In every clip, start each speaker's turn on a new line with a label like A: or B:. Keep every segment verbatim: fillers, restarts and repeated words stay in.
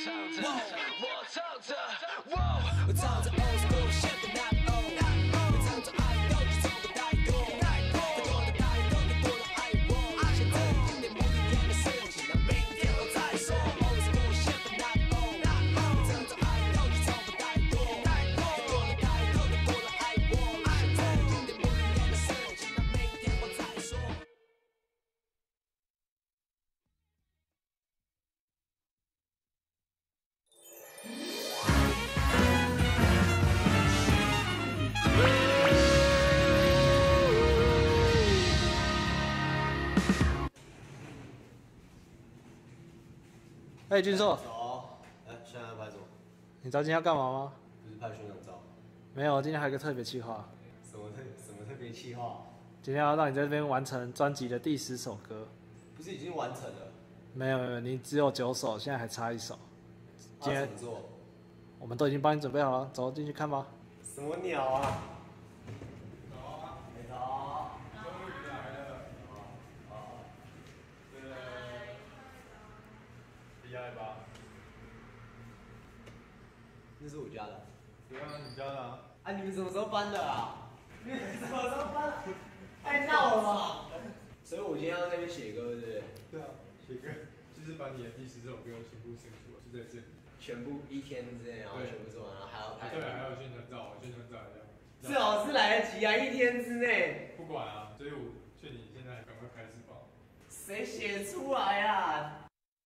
A: 唱着，我唱着，我唱着 old school shit but not old， 我唱着爱都是从不太多，太多的太多的多了爱我，现在有点不一样的事情，那明天我再说。old school shit but not old， 我唱着爱都是从不太多，太多的太多的多了爱我，现在有点不一样的事情，那明天我再说。
B: 哎、俊硕，
C: 走，哎，现在要拍什么？
B: 你知道今天要干嘛吗？
C: 不是拍宣传照？
B: 没有，今天还有一个特别企划，
C: 什么特什么特别企划？
B: 今天要让你在这边完成专辑的第十首歌。
C: 不是已经完成了？
B: 没有没有，你只有九首，现在还差一首。今天
C: 啊怎么做？
B: 我们都已经帮你准备好了，走进去看吧。
C: 什么鸟啊？
D: 走啊！
C: 没走。
D: 终于来了。
C: 好，
D: 对，厉害吧？
C: 那是我家的。
D: 对啊，你家的啊？
C: 啊，你们什么时候搬的啊？你们什么时候搬的？太闹了吧！所以我今天要在那边写歌，对不对？
D: 对啊，写歌就是把你的第十首歌全部生出来，就在这里。
C: 全部一天之内，然后全部做完，然后还要拍。
D: 对，还有宣传照，宣传照一样。
C: 最好是来得及啊，一天之内。
D: 不管啊，所以我劝你现在赶快开始吧。
C: 谁写出来啊？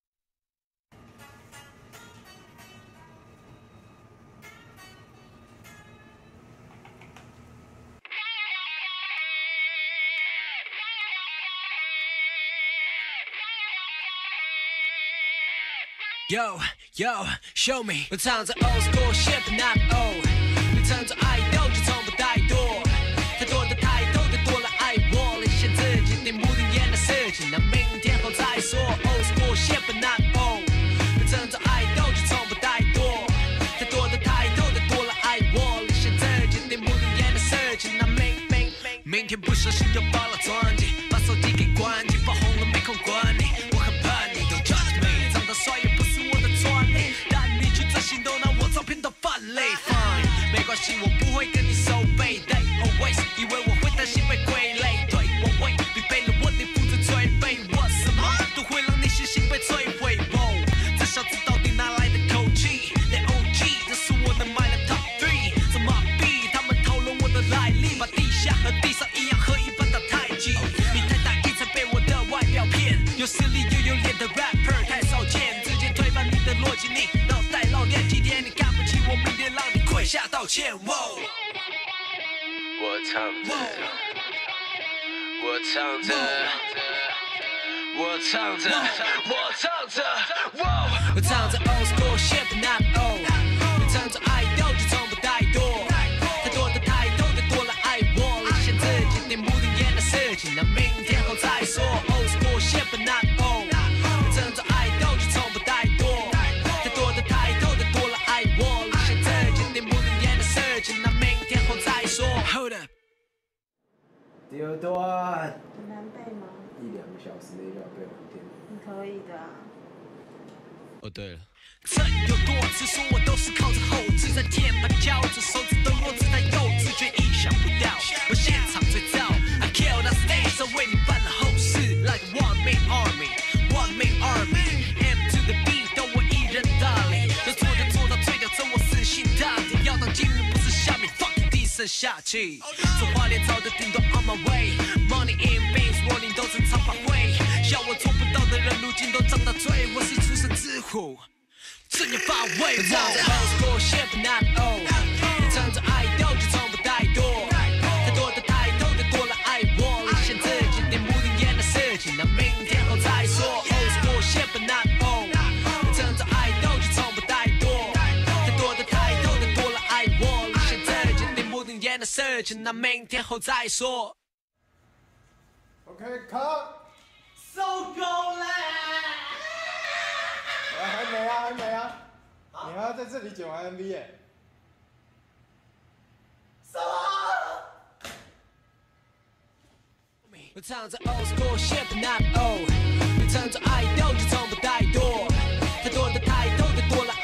A: Yo yo show me， 我唱着 old school shit but not old， 你唱着爱都就从不太多，太多的太多的多了爱我，连现自己定不定眼的事情，那明天后再说。old school shit but not old， 你唱着爱都就从不太多，太多的太多的多了爱我，连现自己定不定眼的事情，那明明明明天不小心就爆了专辑，把手机给关机，发红了没空管你，我很怕你 don't judge me， 长得帅也不是我的专利，但你去这行动让我照片都泛泪。Fine， 没关系，我不会跟你收费。They always 以为我会担心被归类，对我会必备了我得负责捶背，我什么都会让你信心被摧毁。哦，这小子到底哪来的口气 ？They O G， 这是我能卖的 Top Three， 怎么比他们讨论我的来历？把地下和地上一样，和一般打太极。你太大意才被我的外表骗，有实力又有脸的 rapper 太少见，直接推翻你的逻辑，你脑袋老练。今天你看不起我，明天让你跪下道歉。哦，我唱着，我唱着，我唱着，我唱着，我唱着 old school shit but not old， 我唱着爱都就从不太多，太多的太多的多了爱我，连现自己定不定眼的事情，那明天后再说。old school shit but not old， 我唱着爱都就从不太多，太多的太多的多了爱我，连现自己定不定眼的事情，那明天后再说。Hold up。
C: 第二段，
E: 很难背吗？
C: 一两个小时内就要背完天。
E: 你可以的啊。
A: 哦，对了，曾有多次说我都是靠着后置，在天把交着手指都落子太幼稚，却意想不到我现场最糟。I kill that stage， 为你办了后事 ，like one man army，one man army，M to the B， 都我一人打理，能做就做到最屌，这我死心塌地，要当金人不是下面 fuck 低声下气，做花莲早就顶多 on my way，money in veins，rolling 都正常发挥，要我做不到的人，如今都长大嘴，我是出生之虎。正要发威，我唱着 old school shit but not old， 我唱着爱都就从不太多，太多的太多的多了爱我，连现自己定不定眼的事情，那明天后再说。old school shit but not old， 我唱着爱都就从不太多，太多的太多的多了爱我，连现自己定不定眼的事情，那明天后再说。
D: OK， cut。
C: 收工了。
D: 啊，还没啊，还没啊！你还要在这里剪完 M V 耶？
C: 什么？
A: 我唱着 old school shit but not old， 我唱着爱都就从不太多，太多的太多的多了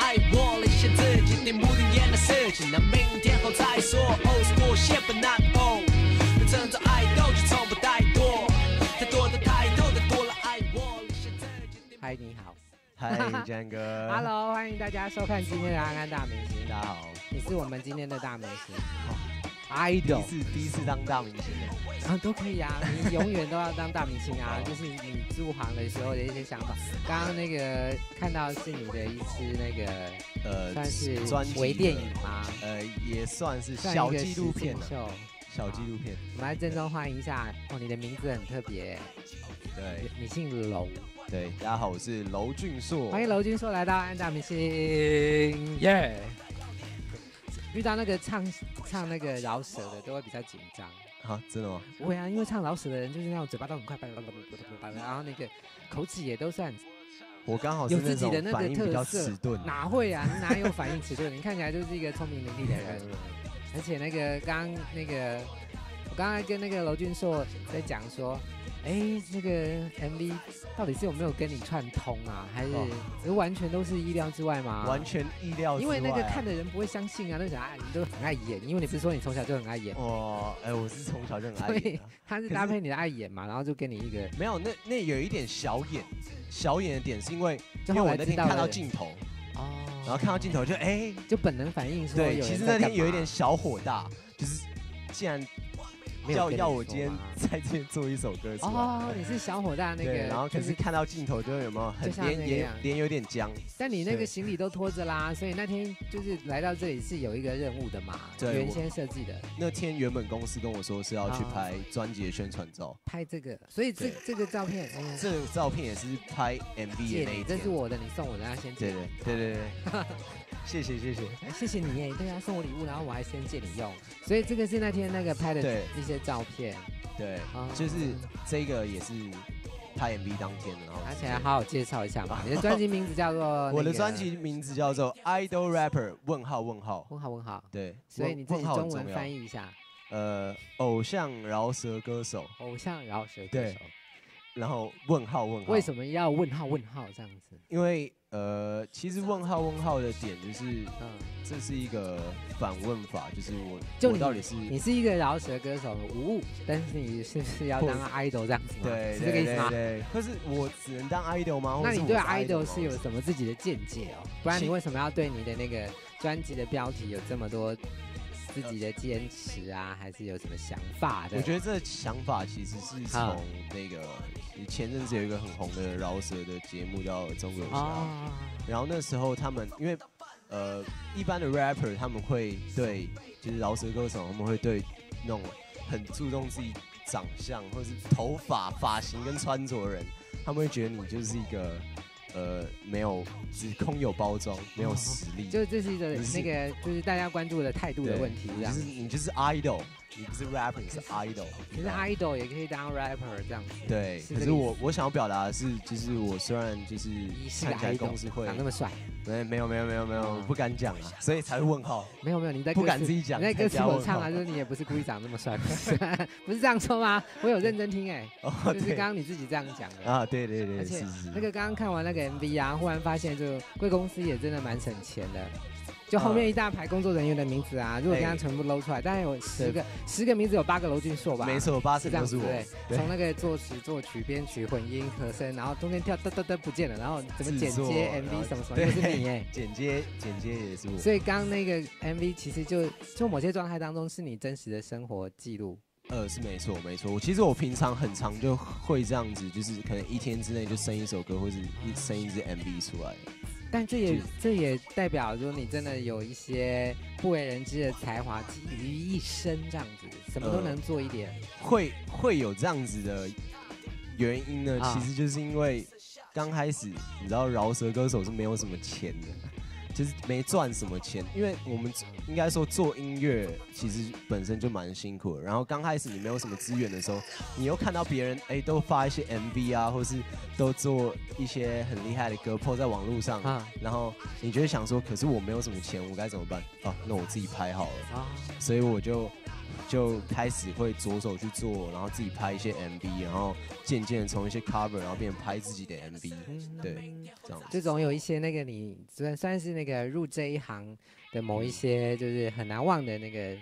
F: 江哥。
G: Hello， 欢迎大家收看今天的安安大明星。
F: 大家好，
G: 你是我们今天的大明星。
F: 第一
G: idol，
F: 次第一次当大明星
G: 啊，都可以啊，你永远都要当大明星啊，就是你入行的时候的一些想法。刚刚那个看到是你的一支那个
F: 呃，
G: 算是
F: 专辑的
G: 微电影吗？
F: 呃，也算是
G: 算
F: 小
G: 一个
F: 纪录片啊，
G: 实境秀。
F: 小纪录片。
G: 我们来郑重欢迎一下哦，你的名字很特别，
F: 对
G: 你姓娄。
F: 对，大家好，我是娄俊硕，
G: 欢迎娄俊硕来到安大明星，耶、遇到那个唱唱那个饶舌的都会比较紧张。
F: 啊，真的吗？
G: 不会啊，因为唱饶舌的人就是那种嘴巴都很快，然后那个口齿也都算
F: 我刚好是
G: 有自
F: 那种
G: 己的那个
F: 反应比较
G: 特色
F: 迟钝。
G: 哪会啊？你哪有反应迟钝？你看起来就是一个聪明伶俐的人。而且那个刚刚那个，我刚刚跟那个娄俊硕在讲说，哎，那个 M V 到底是有没有跟你串通啊？还是、哦、完全都是意料之外吗？
F: 完全意料之外、啊。
G: 因为那个看的人不会相信啊，都想啊，你都很爱演，因为你不是说你从小就很爱演？
F: 哦，哎，我是从小就很爱演、啊。
G: 对，他是搭配你的爱演嘛，然后就给你一个
F: 没有，那那有一点小演，小演的点是因为因为
G: 我
F: 那天看到镜头。哦，然后看到镜头就哎，
G: 就本能反应说，
F: 对，其实那天有一点小火大，就是既然要要我今天在这边做一首歌出来，
G: 哦，你是小火大那个，
F: 然后可是看到镜头就有没有很脸也脸有点僵，
G: 但你那个行李都拖着啦，所以那天就是来到这里是有一个任务的嘛，原先设计的。
F: 那天原本公司跟我说是要去拍专辑的宣传照，
G: 拍这个，所以这这个照片，
F: 这个照片也是拍 M V 的那一天，
G: 这是我的，你送我的，要先借。
F: 对对对对对。谢谢谢谢
G: 谢谢你耶！对啊，送我礼物，然后我还先借你用，所以这个是那天那个拍的一些照片。
F: 对，哦、就是这个也是拍 M V 当天的，然后
G: 而且好好介绍一下嘛。你的专辑名字叫做、那個？
F: 我的专辑名字叫做 Idol Rapper 问号问号
G: 问号问号。
F: 对，
G: 所以你自己中文翻译一下。
F: 呃，偶像饶舌歌手。
G: 偶像饶舌歌手。
F: 然后问号问号。
G: 为什么要问号问号这样子？
F: 因为。呃，其实问号问号的点就是，嗯，这是一个反问法，就是我，
G: 就
F: 我到底是
G: 你是一个饶舌歌手，无误，但是你是不是要当 idol 这样子吗？
F: 对，
G: 是这个意思吗？
F: 对，可是我只能当 idol 吗？
G: 那你对 idol 是有什么自己的见解哦？不然你为什么要对你的那个专辑的标题有这么多自己的坚持啊？还是有什么想法的？
F: 我觉得这想法其实是从那个。前阵子有一个很红的饶舌的节目叫《中国有嘻哈》，哦、然后那时候他们因为呃一般的 rapper 他们会对就是饶舌歌手他们会对那种很注重自己长相或者是头发发型跟穿着的人，他们会觉得你就是一个呃没有只空有包装没有实力，
G: 哦、就这是一个那个就是大家关注的态度的问题，这样
F: 就是你就是 idol。你不是 rapper， 你是 idol。
G: 其实 idol 也可以当 rapper 这样子。
F: 对，可是我我想要表达的是，就是我虽然就是看起来公司会
G: 长那么帅，
F: 没没有没有没有没有，不敢讲啊，所以才会问号。
G: 没有没有，你在
F: 不敢自己讲，
G: 你在歌词我唱啊，就是你也不是故意长那么帅，不是这样说吗？我有认真听哎，就是刚刚你自己这样讲的
F: 啊，对对对，
G: 而且那个刚刚看完那个 M V 啊，忽然发现就贵公司也真的蛮省钱的。就后面一大排工作人员的名字啊，如果刚刚全部搂出来，大概有十个，十个名字有八个娄俊硕吧？
F: 没错，八成都是我。
G: 对，从那个作词、作曲、编曲、混音、和声，然后中间跳嘚嘚嘚不见了，然后怎么剪接 M V 什么什么，都是你哎。
F: 剪接剪接也是我。
G: 所以刚刚那个 M V 其实就就某些状态当中是你真实的生活记录。
F: 呃，是没错没错。我其实我平常很常就会这样子，就是可能一天之内就生一首歌，或是一生一支 M V 出来。
G: 但这也这也代表说你真的有一些不为人知的才华集于一身，这样子什么都能做一点。
F: 呃、会会有这样子的原因呢？啊、其实就是因为刚开始你知道饶舌歌手是没有什么钱的。就是没赚什么钱，因为我们应该说做音乐其实本身就蛮辛苦的。然后刚开始你没有什么资源的时候，你又看到别人哎都发一些 M V 啊，或是都做一些很厉害的歌 po 在网络上，啊、然后你就会想说，可是我没有什么钱，我该怎么办？啊，那我自己拍好了。啊、所以我就就开始会着手去做，然后自己拍一些 M V， 然后渐渐从一些 cover， 然后变成拍自己的 M V，嗯、对，这样。
G: 这种有一些那个你算算是那个入这一行的某一些就是很难忘的那个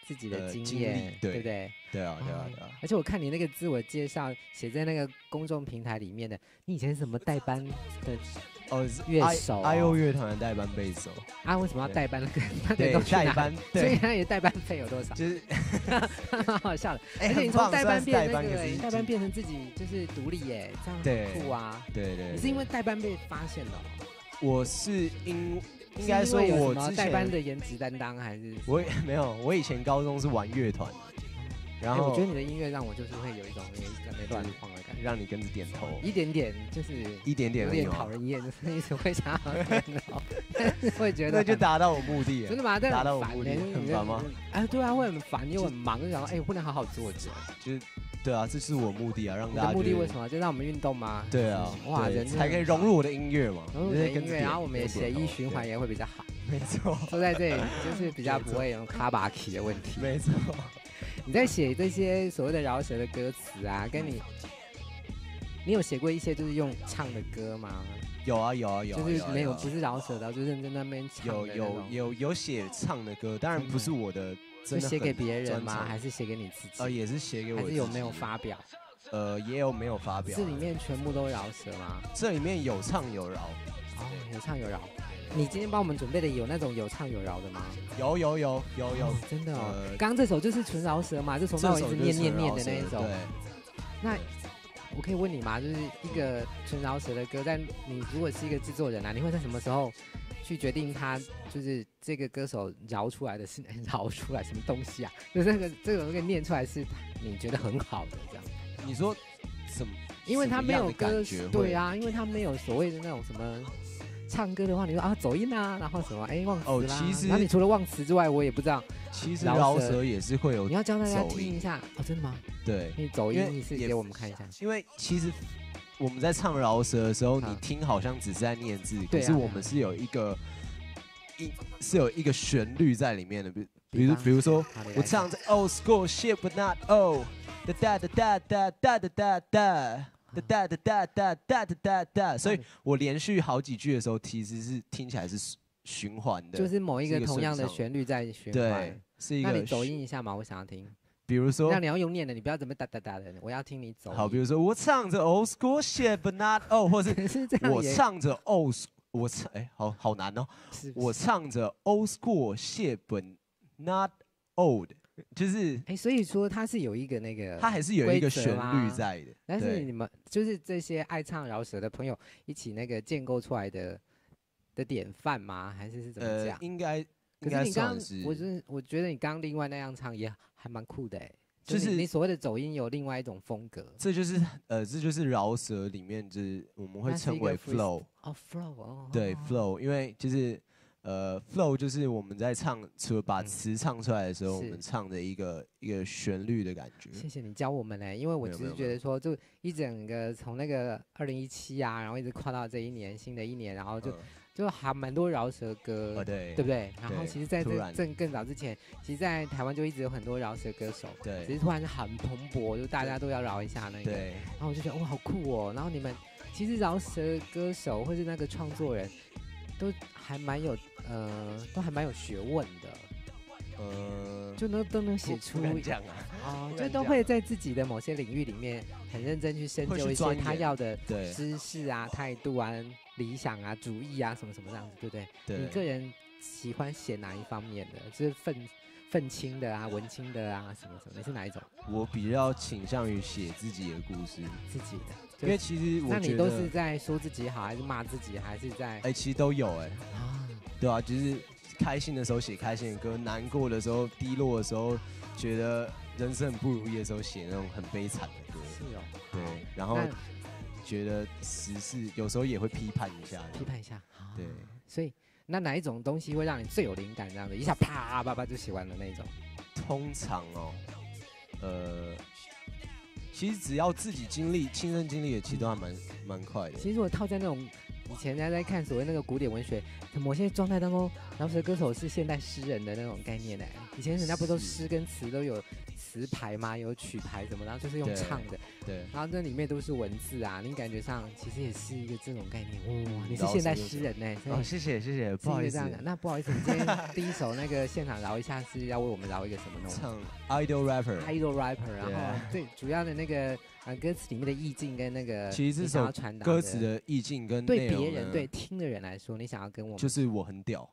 G: 自己的
F: 呃经
G: 经验，
F: 历对
G: 对不对？
F: 对啊，对啊，
G: 哦
F: 对啊。
G: 而且我看你那个自我介绍写在那个公众平台里面的，你以前是什么代班的
F: 哦，是
G: 乐
F: I
G: 手、哦、
F: I O 乐团的代班贝手。
G: 啊？为什么要代班那个？那个
F: 对
G: 都去哪
F: 代班
G: 所以
F: 对
G: 他也代班费有多少？
F: 就是
G: 蛮好笑的。
F: 哎
G: 而且你
F: 很棒
G: 从代班
F: 虽然是代
G: 变那个、欸，
F: 班可是
G: 你代班变成自己就是独立耶、这样
F: 对
G: 很酷啊！
F: 对对。
G: 你是因为代班被发现的、哦？
F: 我是因应
G: 是
F: 该说
G: 因为有什么
F: 我之前
G: 代班的颜值担当还是？
F: 我也没有，我以前高中是玩乐团的，然后
G: 哎我觉得你的音乐让我就是会有一种那个在那边乱晃的感觉，
F: 让你跟着点头，
G: 一点点就是
F: 一点点
G: 有点
F: 而已嘛
G: 讨人厌，就是一直会想要点头，但是会觉得
F: 那就
G: 很
F: 达到我目的了。
G: 真的吗？但
F: 达
G: 很
F: 到我目的
G: 烦欸
F: 很烦吗？
G: 啊，对啊，会很烦，又很忙，就想说，哎，我不能好好坐着。
F: 就是对啊，这是我目的啊，让
G: 你的
F: 大家觉得
G: 目的为什么？就让我们运动吗？
F: 对啊，
G: 哇，
F: 对
G: 人
F: 才可以融入我的音乐嘛，
G: 融入
F: 就是跟着
G: 你的音乐，然后我们也血液
F: 点点头
G: 循环也会比较好。
F: 没错，
G: 坐在这里就是比较不会有卡巴奇的问题。
F: 没错。
G: 你在写这些所谓的饶舌的歌词啊，跟你，你有写过一些就是用唱的歌吗？
F: 有啊有啊有啊，
G: 就是没有
F: 啊
G: 不是饶舌的，就是认真在那边唱
F: 有有
G: 的那种
F: 有有写唱的歌，当然不是我的，真的很
G: 是写给别人吗？
F: 专长
G: 还是写给你自己？
F: 呃，也是写给我自己，
G: 还是有没有发表？
F: 呃，也有没有发表
G: 这。里面全部都饶舌吗？
F: 这里面有唱有饶，
G: 哦，有唱有饶。你今天帮我们准备的有那种有唱有饶的吗？
F: 有有有有有
G: 哦，真的哦。
F: 呃
G: 刚刚这首就是纯饶舌嘛，就从到尾一直念念念的那一种。
F: 对，
G: 那我可以问你吗？就是一个纯饶舌的歌，但你如果是一个制作人啊，你会在什么时候去决定他就是这个歌手饶出来的是饶出来什么东西啊？就是这个这个东西念出来是你觉得很好的这样。
F: 你说什么？
G: 因为他没有歌
F: 什么样的感觉会
G: 对啊，因为他没有所谓的那种什么唱歌的话，你说啊走音啊，然后什么哎忘词啦。
F: 哦其实
G: 然后你除了忘词之外，我也不知道。
F: 其实
G: 饶舌
F: 饶舌也是会有
G: 你要教大家
F: 走音
G: 听一下哦，真的吗？
F: 对，
G: 你走
F: 因为也
G: 音你是给我们看一下。
F: 因为其实我们在唱饶舌的时候，
G: 啊
F: 你听好像只是在念字，
G: 对啊
F: 可是我们是有一个一是有一个旋律在里面的，比比如
G: 方
F: 比如说
G: 好你来
F: 我唱着 old school shit but not old，哒哒哒哒哒哒哒哒哒。哒哒哒哒哒哒哒哒，所以我连续好几句的时候，其实是听起来是循环的，
G: 就是某一个
F: 是
G: 同样的
F: 顺畅
G: 旋律在循环
F: 对。，是一个。
G: 那你走音一下嘛，我想要听。
F: 比如说
G: 那，你要用念的，你不要怎么哒哒哒的，我要听你走音。
F: 好，比如说我唱着 old school shit but not old，或是
G: 可是这样
F: 我
G: 也
F: 唱着 old，我唱哎，好好难哦。
G: 是
F: 我唱着 old school shit but not old，就是
G: 哎，所以说它是有一个那个，
F: 它还是有一个
G: 规则
F: 旋律
G: 吗
F: 在的。
G: 但是
F: 对
G: 你们就是这些爱唱饶舌的朋友一起那个建构出来的的典范吗？还是是怎么
F: 呃
G: 讲？，
F: 应该
G: 可
F: 应该
G: 是你刚
F: 算，
G: 我是我觉得你刚刚另外那样唱也还蛮酷的哎，
F: 就是
G: 你你所谓的走音有另外一种风格。
F: 这就是呃，这就是饶舌里面就是我们会
G: 它是一个
F: 称为
G: freest-
F: flow。
G: 哦，flow 哦，
F: 对
G: 哦
F: ，flow，因为就是呃，flow 就是我们在唱，除了把
G: 嗯
F: 词唱出来的时候，我
G: 是
F: 们唱的一个一个旋律的感觉。
G: 谢谢你教我们嘞，因为我只是
F: 没有没有
G: 觉得说，就一整个从那个二零一七啊，然后一直跨到这一年新的一年，然后就、
F: 嗯
G: 就还蛮多饶舌歌，
F: 哦，对，
G: 对不对？然后
F: 对
G: 其实在
F: 突然
G: 这更更早之前，其实，在台湾就一直有很多饶舌歌手，只
F: 对
G: 是突然很蓬勃，就大家都要饶一下那个，
F: 对，
G: 然后我就觉得哇，好酷哦！然后你们其实饶舌歌手或是那个创作人都还蛮有呃，都还蛮有学问的，
F: 呃，
G: 就能都能
F: 不
G: 写出
F: 不敢讲啊，
G: 哦，
F: 不敢讲
G: 就都会在自己的某些领域里面很认真去深
F: 会去
G: 究一些
F: 钻研
G: 他要的
F: 对
G: 知识啊、态度啊、理想啊、主义啊什么什么这样子，对不对？
F: 对，
G: 你个人喜欢写哪一方面的？就是愤愤青的啊、文青的啊，什么什么？你是哪一种？
F: 我比较倾向于写自己的故事，
G: 自己的？
F: 因为其实我觉
G: 那你都是
F: 得，
G: 在说自己好，还是骂自己，还是在
F: 哎，其实都有哎，
G: 啊？
F: 对啊，就是开心的时候写开心的歌，难过的时候、低落的时候，觉得人生很不如意的时候写那种很悲惨的歌，
G: 是哦，
F: 对
G: 好，
F: 然后
G: 那
F: 觉得时事有时候也会批判一下，
G: 批判一下。好
F: 对，
G: 所以那哪一种东西会让你最有灵感？这样子一下啪叭叭就写完了那一种？
F: 通常哦，呃，其实只要自己经历、亲身经历的，其实都还蛮蛮快的。
G: 其实如果套在那种以前大家在看所谓那个古典文学，某些状态当中，饶舌歌手是现代诗人的那种概念呢。以前人家不都诗跟词都有词牌吗？有曲牌什么，然后就是用唱的，
F: 对，
G: 然后这里面都是文字啊，你感觉上其实也是一个这种概念。哇，你是现代诗人呢？
F: 哦，谢谢谢谢，不好意思。
G: 那不好意思，你今天第一首那个现场饶一下，是要为我们饶一个什么呢？
F: 唱 idol rapper，idol
G: rapper， 然后最主要的那个呃歌词里面的意境跟那个，
F: 其实这首歌词的意境跟
G: 对别人对听的人来说，你想要跟我们
F: 就是我很屌。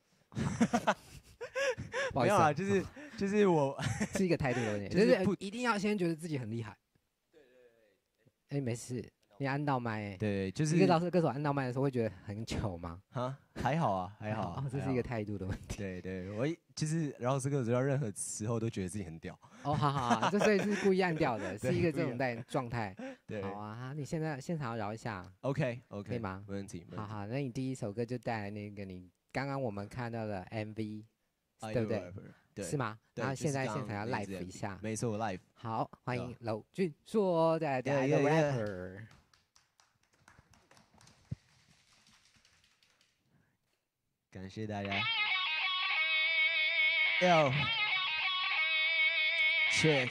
G: 没
F: 有啊，就是就是我
G: 是一个态度的问题，就是一定要先觉得自己很厉害。对对对。哎，没事，你按到麦。
F: 对，就是
G: 一个饶舌歌手按到麦的时候会觉得很糗吗？
F: 啊，还好啊，还好。
G: 哦，这是一个态度的问题。
F: 对对，我就是饶舌歌手，任何时候都觉得自己很屌。
G: 哦，好好好，这所以是故意按掉的，是一个这种在状态。
F: 对。
G: 好啊，你现在现场要饶一下。
F: OK OK，
G: 可以吗？
F: 没问题。
G: 好好，那你第一首歌就带来那个你刚刚我们看到的 M V。对不对？
F: 对，
G: 是吗？然后现在现场要 live 一下，
F: 没错 ，live。
G: 好，欢迎娄俊硕带来的 rapper。
F: 感谢大家。Yo， check。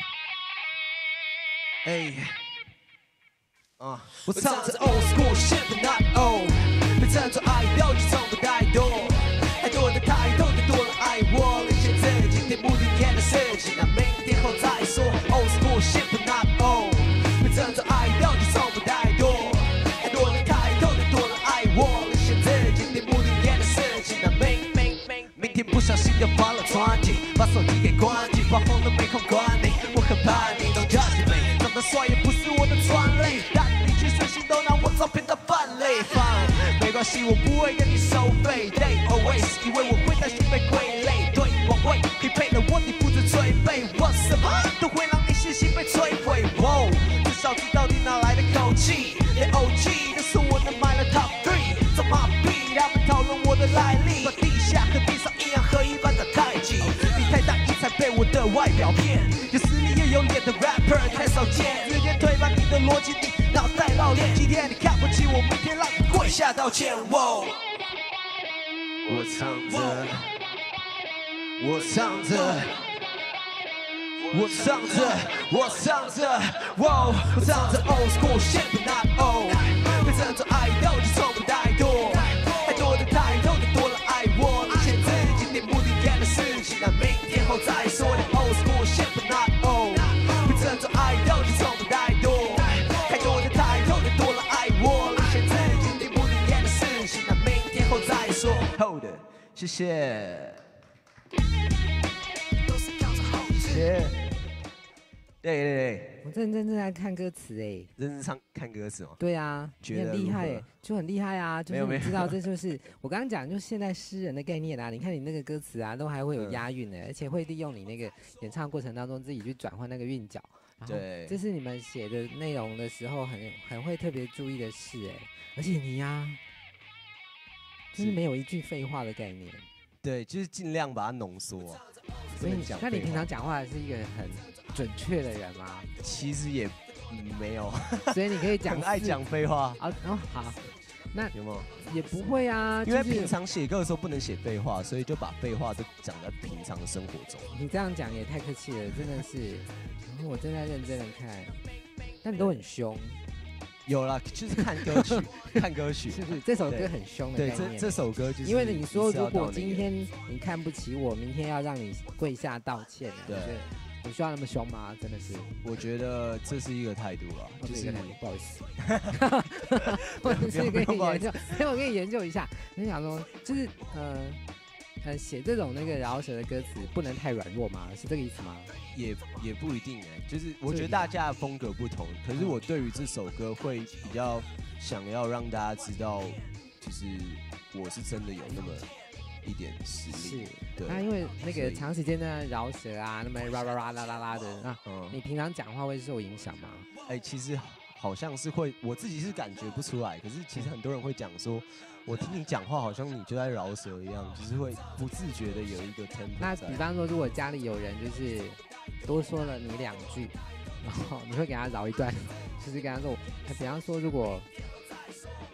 F: 哎，啊，
A: 我唱着 old school shit but not old， 被称作爱豆就从不怠惰。太多的太多的多了爱我，连写自己对不顶天的事情，那明天后再说。Old school shit but not old， 被称作爱豆就从不怠惰。太多的太多的多了爱我，连写自己对不顶天的事情，那明明明明天不小心又发了传奇，把手机给关机，发疯都没空管你，我很怕你 Don't judge me， 长得帅也不是我的专利，但你去随心都拿我照片当范例。Fine， 没关系，我不会跟你收费。They always 以为我会担心被归类，对，往位匹配了我，你负责追背，我什么都会让你信心被摧毁。Wow， 这小子到底哪来的口气？连 O G 都说我能买了 Top Three， 怎么比？他们讨论我的来历，把地下和地上一样合一般的太极。你太大意才被我的外表骗，有实力又有脸的 rapper 太少见，直接推翻你的逻辑，你脑袋老练。今天你看不起我，明天让你跪下道歉。Wow， 我唱着，我唱着，我唱着，我唱着，哇，我唱着 old school shit but not old， 被称作爱豆就从不怠惰，太多的太多的多了爱我，以前自己点不顶天的事情，那明天后再说。Old school shit but not old， 被称作爱豆就从不怠惰，太多的太多的多了爱我，以前自己点不顶天的事情，那明天后再说。Hold， 谢谢。谢。对对对，
G: 我认真正在看歌词哎，
F: 认真唱看歌词吗？
G: 对啊，你很厉害哎，就很厉害啊，就是你知道这就是我刚刚讲，就是现代诗人的概念啊。你看你那个歌词啊，都还会有押韵的，而且会利用你那个演唱过程当中自己去转换那个韵脚。
F: 对，
G: 这是你们写的内容的时候很很会特别注意的事哎，而且你呀、啊，就是没有一句废话的概念。
F: 对，就是尽量把它浓缩、啊。
G: 所以，那你平常讲话是一个很准确的人吗？
F: 其实也、嗯、没有，
G: 所以你可以讲
F: 很爱讲废话
G: 啊。哦，好，那
F: 有没有？
G: 也不会啊，
F: 因为平常写歌的时候不能写废话，所以就把废话都讲在平常的生活中。
G: 你这样讲也太客气了，真的是。我正在认真的看，但你都很凶。
F: 有啦，就是看歌曲，看歌曲，
G: 是不是？这首歌很凶的概念。
F: 对，这这首歌就是。
G: 因为你说，如果今天你看不起我，明天要让你跪下道歉，
F: 对，
G: 有需要那么凶吗？真的是。
F: 我觉得这是一个态度啊，就是
G: 不好意思，我是跟你研究，因为我跟你研究一下，你想说，就是呃呃，写这种那个饶舌的歌词不能太软弱吗？是这个意思吗？
F: 也也不一定哎、欸，就是我觉得大家的风格不同，可是我对于这首歌会比较想要让大家知道，就是我是真的有那么一点实力。
G: 是，
F: 对。
G: 那因为那个长时间的饶舌啊，那么啦啦啦啦啦啦的啊，
F: 嗯，
G: 你平常讲话会受影响吗？
F: 哎、欸，其实好像是会，我自己是感觉不出来，可是其实很多人会讲说。我听你讲话，好像你就在饶舌一样，就是会不自觉的有一个 tempo。
G: 那比方说，如果家里有人就是多说了你两句，然后你会给他饶一段，就是跟他说，比方说，如果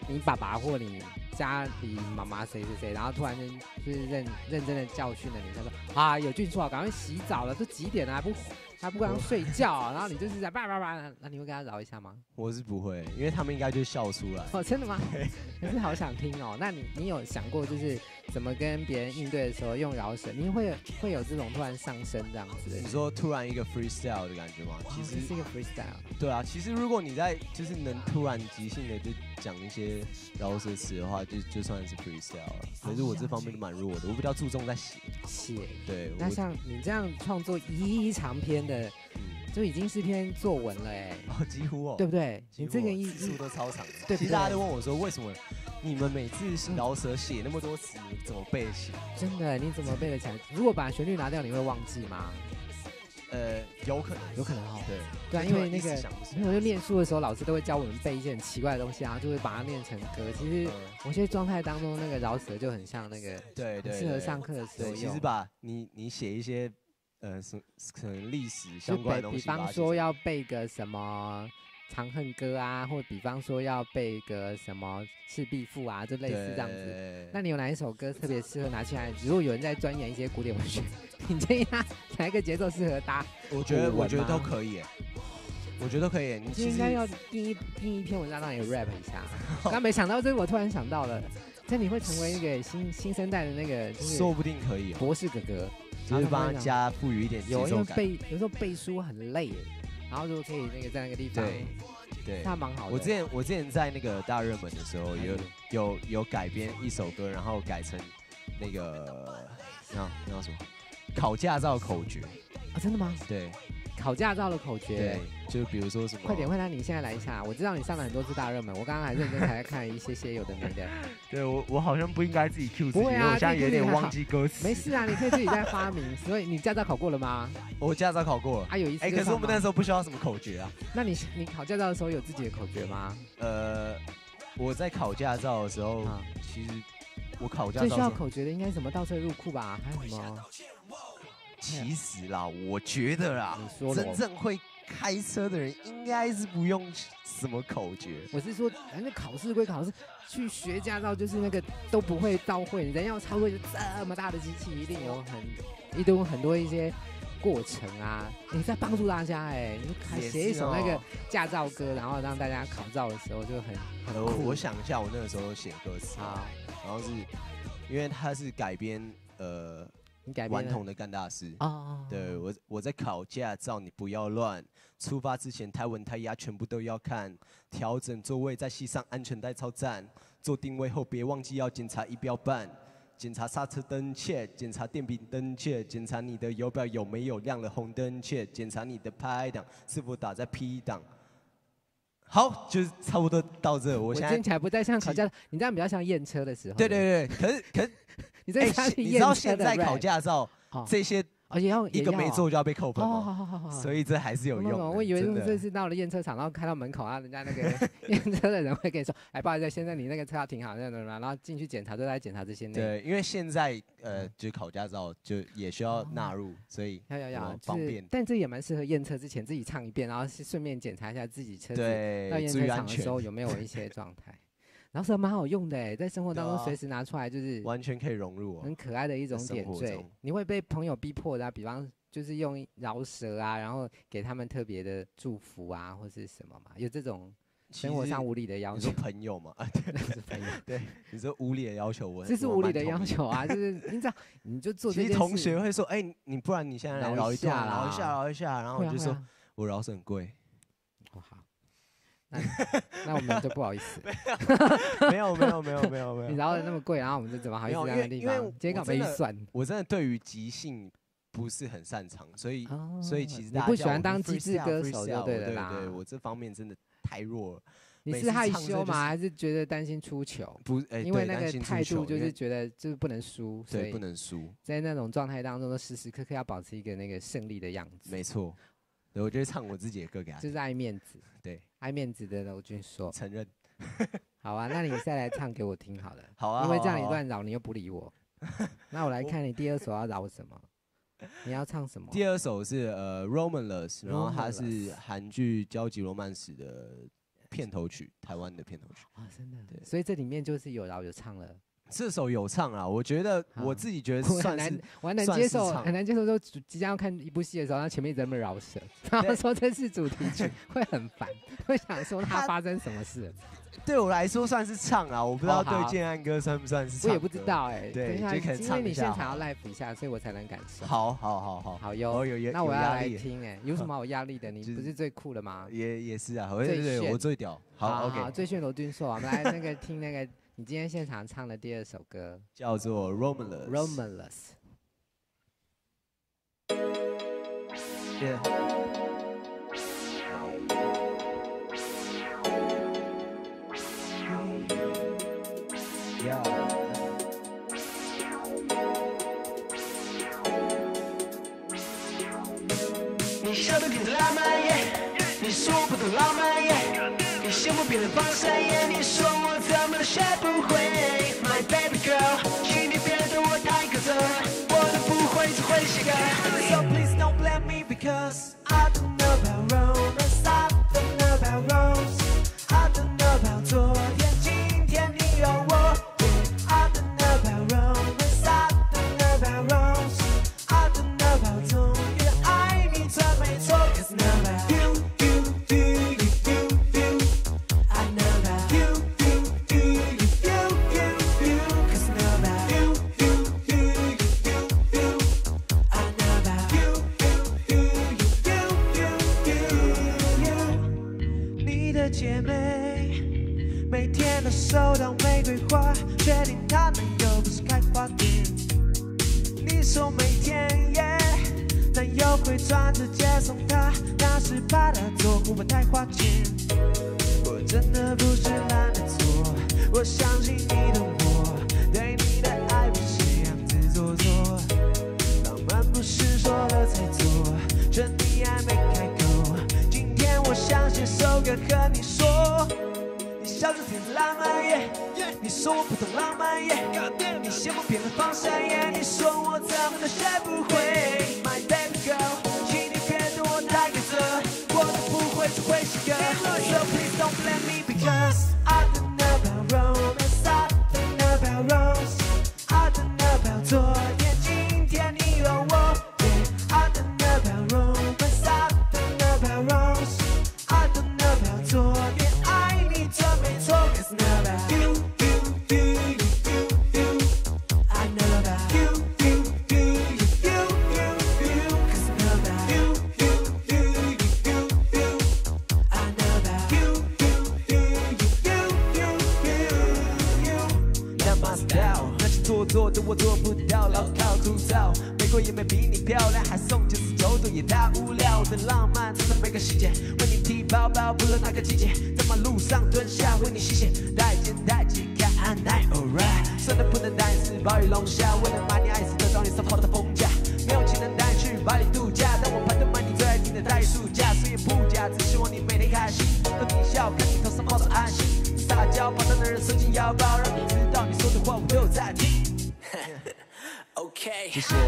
G: 你爸爸或你家里妈妈谁谁谁，然后突然间就是认认真的教训了你，他说啊有俊硕，赶快洗澡了，都几点了还不还不赶快睡觉、啊，然后你就是在叭叭叭，那你会跟他饶一下吗？
F: 我是不会，因为他们应该就笑出来。
G: 哦，真的吗？可是好想听哦。那你你有想过就是怎么跟别人应对的时候用饶舌？你会有会有这种突然上升这样子的？
F: 你说突然一个 freestyle 的感觉吗？其实、
G: 哦、是一个 freestyle。
F: 对啊，其实如果你在就是能突然即兴的就讲一些饶舌词的话，就就算是 freestyle 了。可是我这方面都蛮弱的，我比较注重在写。
G: 写。
F: 对。
G: 那像你这样创作一长篇的。嗯就已经是篇作文了哎、欸，
F: 哦，几乎哦，
G: 对不对？你这个一
F: 字数都超长的，
G: 对，
F: 其实大家都问我说，为什么你们每次饶舌写那么多词，怎么背得起来？
G: 真的，你怎么背得起来？如果把旋律拿掉，你会忘记吗？
F: 呃，有可能，
G: 有可能哦。
F: 对，
G: 对啊，因为那个，因为我就念书的时候，老师都会教我们背一些很奇怪的东西，然后就会把它念成歌。其实某些状态当中，那个饶舌就很像那个，
F: 对对，
G: 适合上课的时候用。
F: 其实吧，你你写一些。呃，可能历史相关的东西，
G: 比方说要背个什么《长恨歌》啊，或者比方说要背个什么《赤壁赋》啊，就类似这样子。那你有哪一首歌特别适合拿起来？如果有人在钻研一些古典文学，你建议他哪一个节奏适合搭？
F: 我觉得，我觉得都可以。我觉得都可以。你其实
G: 应该要印一印一篇文章让你 rap 一下。刚没想到这个，我突然想到了，这你会成为一个新新生代的那个，就是
F: 说不定可以
G: 博士哥哥。
F: 就是帮他加赋予一点节奏感。
G: 有，因为背有时候背书很累，然后就可以那个在那个地方，
F: 对，对，
G: 他蛮好的。
F: 我之前我之前在那个大热门的时候，有有有改编一首歌，然后改成那个那那叫什么考驾照口诀
G: 啊？真的吗？
F: 对。
G: 考驾照的口诀，
F: 对，就比如说什么，
G: 快点，快点，你现在来一下。我知道你上了很多次大热门，我刚刚还认真才在看一些些有的没的。
F: 对我，我好像不应该自己 Q 自己，
G: 不会啊，
F: 我现在有点忘记歌词。
G: 没事啊，你可以自己再发明。所以你驾照考过了吗？
F: 我驾照考过了。
G: 啊，有一次。
F: 哎，可是我们那时候不需要什么口诀啊。
G: 那你你考驾照的时候有自己的口诀吗？
F: 呃，我在考驾照的时候，啊、其实我考驾照
G: 最需要口诀的应该是什么倒车入库吧，还有什么？
F: 其实啦，我觉得啦，真正会开车的人应该是不用什么口诀。
G: 我是说，那考试归考试，去学驾照就是那个都不会到会，人要操作这么大的机器，一定有很一定有很多一些过程啊。你在帮助大家哎、欸，你写一首那个驾照歌，然后让大家考照的时候就很很酷。
F: 我想一下，我那个时候写歌词啊，然后是因为它是改编呃。顽童的干大事哦，对我我在考驾照，你不要乱。出发之前胎稳胎压全部都要看，调整座位再系上安全带超赞。做定位后别忘记要检查仪表板，检查刹车灯切，检查电瓶灯切，检查你的油表有没有亮了红灯切，检查你的拍档是否打在 P 档。好，就是差不多到这。我现在
G: 听起来不太像考驾照，你这样比较像验车的时候。
F: 对对对，可是可是。
G: 你在家里、
F: 欸、你知道现在考驾照这些，
G: 而且要
F: 一个没做就要被扣分吗？
G: 哦，好好好好，
F: 所以这还是有用的。
G: 我以为这是到了验车场，然后开到门口啊，人家那个验车的人会跟你说：“哎，不好意思，先生，你那个车要停好，那种然后进去检查，都在检查这些内容。”
F: 对，因为现在呃，就是考驾照就也需要纳入，所以
G: 要要要
F: 方便。
G: 但这也蛮适合验车之前自己唱一遍，然后顺便检查一下自己车子到验车场的时候有没有一些状态。然后是蛮好用的哎，在生活当中随时拿出来，就是
F: 完全可以融入，
G: 很可爱的一种点缀。你会被朋友逼迫的、啊，比方就是用饶舌啊，然后给他们特别的祝福啊，或是什么嘛？有这种生活上无理的要求？
F: 你说朋友嘛？啊，对，是朋友。对，你说无理的要求，我
G: 这是无理的要求啊，就是你知道，你就做这件事。
F: 其实同学会说，哎，你不然你现在来饶一下，饶一下，饶一下，然后我就说，我饶舌很贵。
G: 哦好。那, 那我们就不好意思，
F: 没有没有没有没有没有，
G: 你饶的那么贵，然后我们就怎么好意思在那个地方？今天搞没预算，
F: 我真的对于即兴不是很擅长，所以、哦、所以其实
G: 你不喜欢当机智歌手就对了啦。
F: 对对，我这方面真的太弱了。
G: 你是害羞吗？还是觉得担心出糗？
F: 不，哎、
G: 因为那个态度就是觉得就是不能输，
F: 对，不能输，
G: 在那种状态当中，都时时刻刻要保持一个那个胜利的样子。
F: 没错。我就会唱我自己的歌给他，
G: 就是爱面子，
F: 对，
G: 爱面子的娄俊硕
F: 承认。
G: 好啊，那你再来唱给我听好了。
F: 好啊，
G: 因为这样你乱饶，你又不理我。那我来看你第二首要饶什么？你要唱什么？
F: 第二首是呃《Romanless》，然后它是韩剧《交集罗曼史》的片头曲，台湾的片头曲。
G: 啊，真的。
F: 对，
G: 所以这里面就是有饶有唱了。
F: 这首有唱啊，我觉得我自己觉得算是，
G: 我很难接受，很难接受说即将要看一部戏的时候，他前面一直在那饶舌，然后说这是主题曲，会很烦，会想说他发生什么事。
F: 对我来说算是唱啊，我不知道对建安哥算不算是唱。
G: 我也不知道哎，
F: 对，就可以唱一下。
G: 因为你现场要 live 一下，所以我才能感受。
F: 好好好好
G: 好哟，
F: 有
G: 那我要来听哎，有什么好压力的？你不是最酷的吗？
F: 也也是啊，对对对，我最屌。好 ，OK，
G: 最炫罗俊硕，我们来那个听那个。你今天现场唱的第二首歌
F: 叫做《Romanless》。
G: Romanless。
F: Yeah。Yeah。
A: 你笑得挺浪漫耶，你说我不懂浪漫耶。你羡慕别人放闪耶，你说我怎么学不会 ？My baby girl， 请你别对我太苛责，我都不会只会写歌。So please don't blame me because I don't know about romance, I don't know about rose, I don't know about 昨天，今天你有我。I don't know about romance, I don't know about rose, I don't know about 终于爱你真没错 ，cause now about you, you, you, you, you, you。姐妹每天都收到玫瑰花，确定她男友不是开花店。你说每天耶，男友会穿着接送她，那是怕她做户外太花钱。我真的不是懒得做，我相信你懂我，对你的爱不是样子做作。浪漫不是说了才做，趁你还没开口。今天我想写首歌和你说，你笑着甜的浪漫耶，你说我不懂浪漫耶，你羡慕别人放闪耶，你说我怎么都学不会。My baby girl， 请你别对我太苛责，我都不会只会写歌。So please don't blame me because I don't know about romance, I don't know about rose, I don't know about 昨天，今天你有我。I don't know about romance, I don't know about rose, I don't know about 昨天，爱你真没错 ，cause now about you, you, you, you, you, I know about you, you, you, you, you, you, cause now about you, you, you, you, you, I know about you, you, you, you, you, you. That's my style， 那些做作的我做不到，老套粗糙。美国也没比你漂亮，还送九十九度也太无聊。我的浪漫藏在每个细节，为你提包包，不论哪个季节，在马路上蹲下为你洗鞋，带肩带解开按耐 alright， 真的不能单是暴雨龙虾，为了买你爱死得到你撒泡的风架，没有钱能带去巴黎度假，但我盘顿买你最爱听的袋鼠价，虽然不假，只希望你每天开心，逗你笑，看你头上冒着安心，撒娇把那男人收进腰包，让你知道你说的话我都有在听。OK，
F: 谢谢。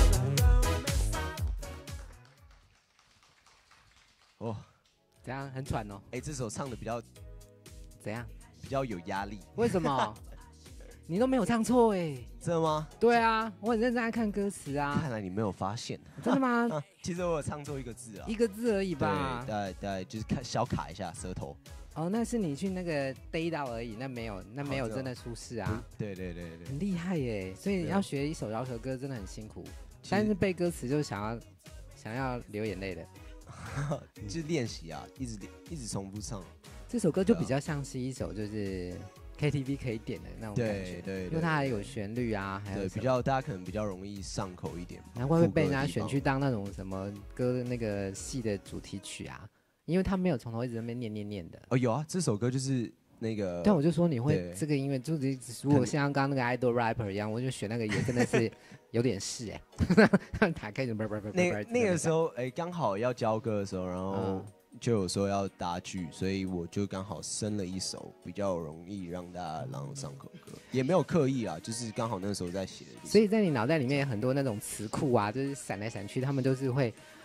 F: 哦，
G: 怎样？很喘哦。
F: 哎，这首唱的比较
G: 怎样？
F: 比较有压力。
G: 为什么？你都没有唱错哎。
F: 真的吗？
G: 对啊，我很认真在看歌词啊。
F: 看来你没有发现。
G: 真的吗？
F: 其实我有唱错一个字啊。
G: 一个字而已吧。
F: 对对对，就是看小卡一下舌头。
G: 哦，那是你去那个逮到而已，那没有，那没有真的出事啊。
F: 对对对对，
G: 很厉害耶！所以要学一首饶舌歌真的很辛苦，但是背歌词就想要想要流眼泪的，
F: 就是练习啊，一直一直重复唱。
G: 这首歌就比较像是一首就是 K T V 可以点的那种感觉，
F: 对对，
G: 因为它还有旋律啊，还有
F: 比较大家可能比较容易上口一点，
G: 难怪会被人家选去当那种什么歌那个戏的主题曲啊。因为他没有从头一直在那边念念念的
F: 哦，有啊，这首歌就是那个，
G: 但我就说你会这个音乐，就是如果像刚刚那个 idol rapper 一样，我就选那个也真的是有点事哎，打开就那
F: 那个时候哎，刚好要教歌的时候，然后就有说要搭剧，所以我就刚好生了一首比较容易让大家朗上口歌，也没有刻意啦，就是刚好那时候在写的。
G: 所以在你脑袋里面有很多那种词库啊，就是闪来闪去，他们都是会。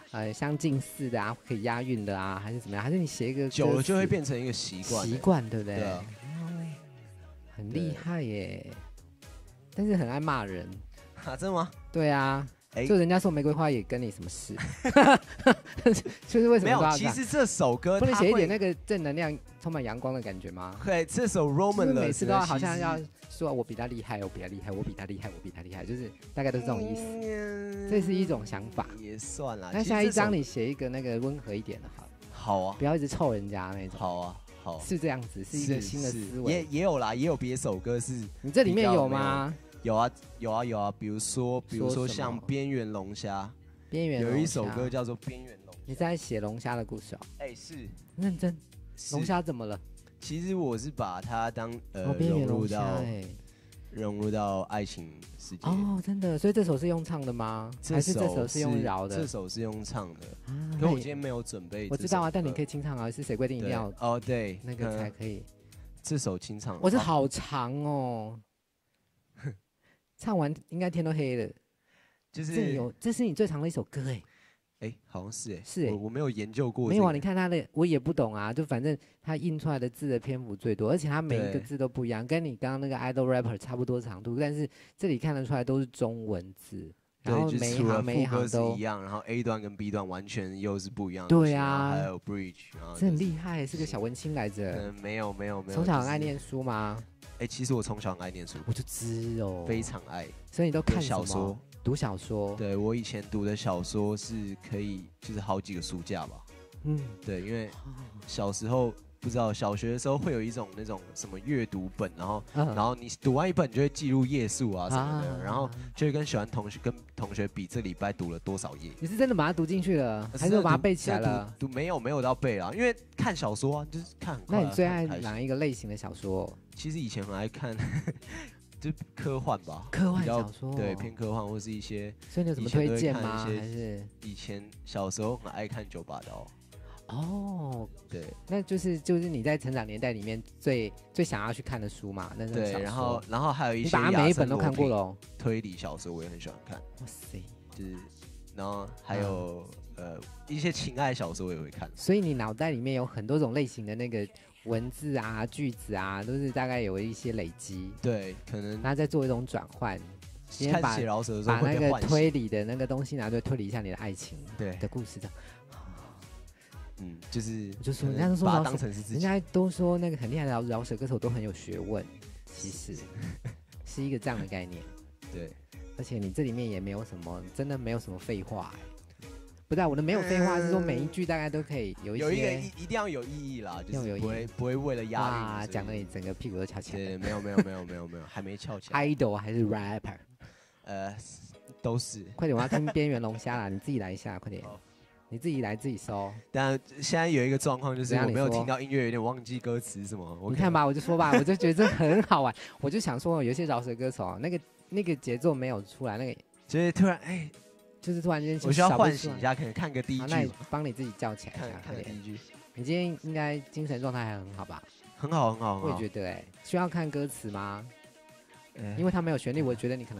G: 呃相近似的啊，可以押韵的啊，还是怎么样？还是你写一个
F: 久了就会变成一个习惯。
G: 习惯对不对？
F: 对啊，
G: 很厉害耶，但是很爱骂人。
F: 啊，真的吗？
G: 对啊。
F: 哎，
G: 就人家说玫瑰花也跟你什么事？就是为什么
F: 没有？其实这首歌
G: 不能写一点那个正能量、充满阳光的感觉吗？
F: 对，这首 Roman
G: 每次都要好像要说我比他厉害，我比他厉害，我比他厉害，我比他厉害，就是大概都是这种意思。嗯、这是一种想法，
F: 也算啦。
G: 那下一张你写一个那个温和一点的，好。
F: 好啊，
G: 不要一直臭人家那种。
F: 好啊，好，
G: 是这样子，是一个新的思维。
F: 也也有啦，也有别首歌是。
G: 你这里面有吗？
F: 有啊有啊有啊，比如说比如说像边缘龙虾，
G: 边缘
F: 有一首歌叫做边缘龙虾。
G: 你在写龙虾的故事哦？
F: 哎，是
G: 认真。龙虾怎么了？
F: 其实我是把它当呃融入到融入到爱情世界。
G: 哦，真的，所以这首是用唱的吗？还是这首是用饶的？
F: 这首是用唱的。可我今天没有准备。
G: 我知道啊，但你可以清唱啊，是谁规定一定要？
F: 哦，对，
G: 那个才可以。
F: 这首清唱，
G: 我这好长哦。唱完应该天都黑了，
F: 就是
G: 这有，这是你最长的一首歌哎，
F: 哎，好像是哎，
G: 是哎，
F: 我我没有研究过，
G: 没有啊，你看他的，我也不懂啊，就反正他印出来的字的篇幅最多，而且他每一个字都不一样，跟你刚刚那个 idol rapper 差不多长度，但是这里看得出来都是中文字，然后每一行每一行都
F: 一样，然后 A 段跟 B 段完全又是不一样的，
G: 对啊，
F: 还有 bridge，
G: 这很厉害，是个小文青来着，
F: 嗯，没有没有没有，
G: 从小很爱念书吗？
F: 哎，其实我从小很爱念书，
G: 我就知哦，
F: 非常爱，
G: 所以你都看
F: 小说，
G: 读小说。
F: 对，我以前读的小说是可以，就是好几个暑假吧。嗯，对，因为小时候不知道，小学的时候会有一种那种什么阅读本，然后、嗯、然后你读完一本，你就会记录页数啊什么的，啊、然后就会跟喜欢同学跟同学比，这礼拜读了多少页。
G: 你是真的把它读进去了，还是把它背起来了？
F: 读, 读没有没有到背啊，因为看小说啊，就是看很快。
G: 那你最爱哪一个类型的小说？
F: 其实以前很爱看，就科幻吧，
G: 科幻小说，
F: 对，偏科幻或是一些。
G: 所以你有什么推荐吗？还是
F: 以前小时候很爱看九把刀。
G: 哦，
F: 对，
G: 那就是就是你在成长年代里面最最想要去看的书嘛，那
F: 对，然后然后还有一些
G: 你把它每一本都看过了，
F: 推理小说我也很喜欢看。哇塞，就是，然后还有、嗯、呃一些情爱小说我也会看。
G: 所以你脑袋里面有很多种类型的那个文字啊、句子啊，都是大概有一些累积。
F: 对，可能
G: 然后再做一种转换。
F: 看写饶舌的时候
G: 把那个推理的那个东西拿出来推理一下你的爱情
F: 对
G: 的故事的。
F: 嗯，就是
G: 就说人家都说
F: 把它当成是自己，
G: 人家都说那个很厉害的饶舌歌手都很有学问，其实是一个这样的概念。
F: 对，
G: 而且你这里面也没有什么，真的没有什么废话哎。不对，我的没有废话是说每一句大概都可以有一些
F: 有一个一一定要有意义啦，就是不会不会为了押韵，
G: 讲的你整个屁股都翘起来。
F: 对，没有没有没有没有没有，还没翘起来。
G: idol 还是 rapper？
F: 呃，都是。
G: 快点，我要听边缘龙虾啦，你自己来一下，快点。你自己来自己搜，
F: 但现在有一个状况就是我没有听到音乐，有点忘记歌词什么。
G: 你看吧，我就说吧，我就觉得这很好玩。我就想说，有些饶舌歌手，那个那个节奏没有出来，那个
F: 就是突然哎，
G: 就是突然间
F: 我需要唤醒一下，可能看个第一句。
G: 那你帮你自己叫起来，
F: 看看第一句。
G: 你今天应该精神状态还很好吧？
F: 很好很好。
G: 我也觉得哎，需要看歌词吗？因为它没有旋律，我觉得你可能。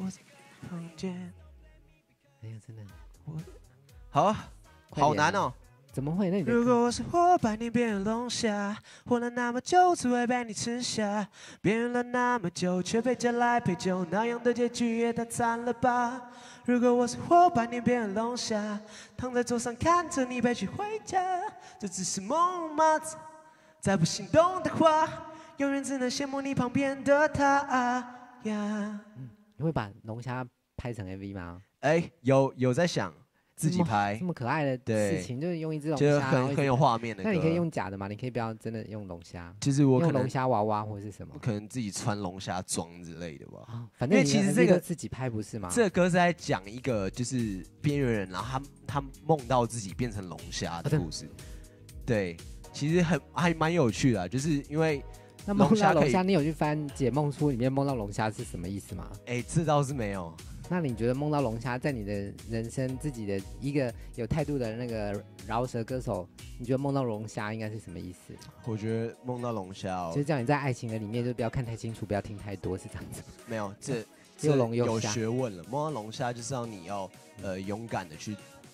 G: 哎呀，真的。
F: 好啊，好难哦！
G: 怎么会？那你
F: 如果我是火把，你变成龙虾，活了那么久，只为被你吃下。边缘了那么久，却陪着来陪酒，那样的结局也太惨了吧！如果我是火把，你变成龙虾，躺在桌上看着你被取回家，这只是梦吗？再不心动的话，永远只能羡慕你旁边的他呀。
G: 嗯，你会把龙虾拍成 M V 吗？
F: 哎，有有在想。自己拍
G: 这么可爱的事情，就是用一只龙虾，
F: 就很很有画面的。
G: 那你可以用假的吗？你可以不要真的用龙虾，
F: 就是我可能
G: 用龙虾娃娃或者是什么，
F: 可能自己穿龙虾装之类的吧。
G: 哦、反正
F: 其实这个
G: 自己拍不是吗？
F: 这个歌是在讲一个就是边缘人，然后他他梦到自己变成龙虾的故事。啊、对，其实很还蛮有趣的、啊，就是因为
G: 那梦到龙虾，你有去翻解梦书里面梦到龙虾是什么意思吗？
F: 哎、欸，这倒是没有。
G: 那你觉得梦到龙虾在你的人生自己的一个有态度的那个饶舌歌手，你觉得梦到龙虾应该是什么意思？
F: 我觉得梦到龙虾、哦，
G: 就是叫你在爱情的里面就不要看太清楚，不要听太多，是这样子。
F: 没有，这
G: 又龙又
F: 有学问了。梦到龙虾就是要你要呃勇敢的去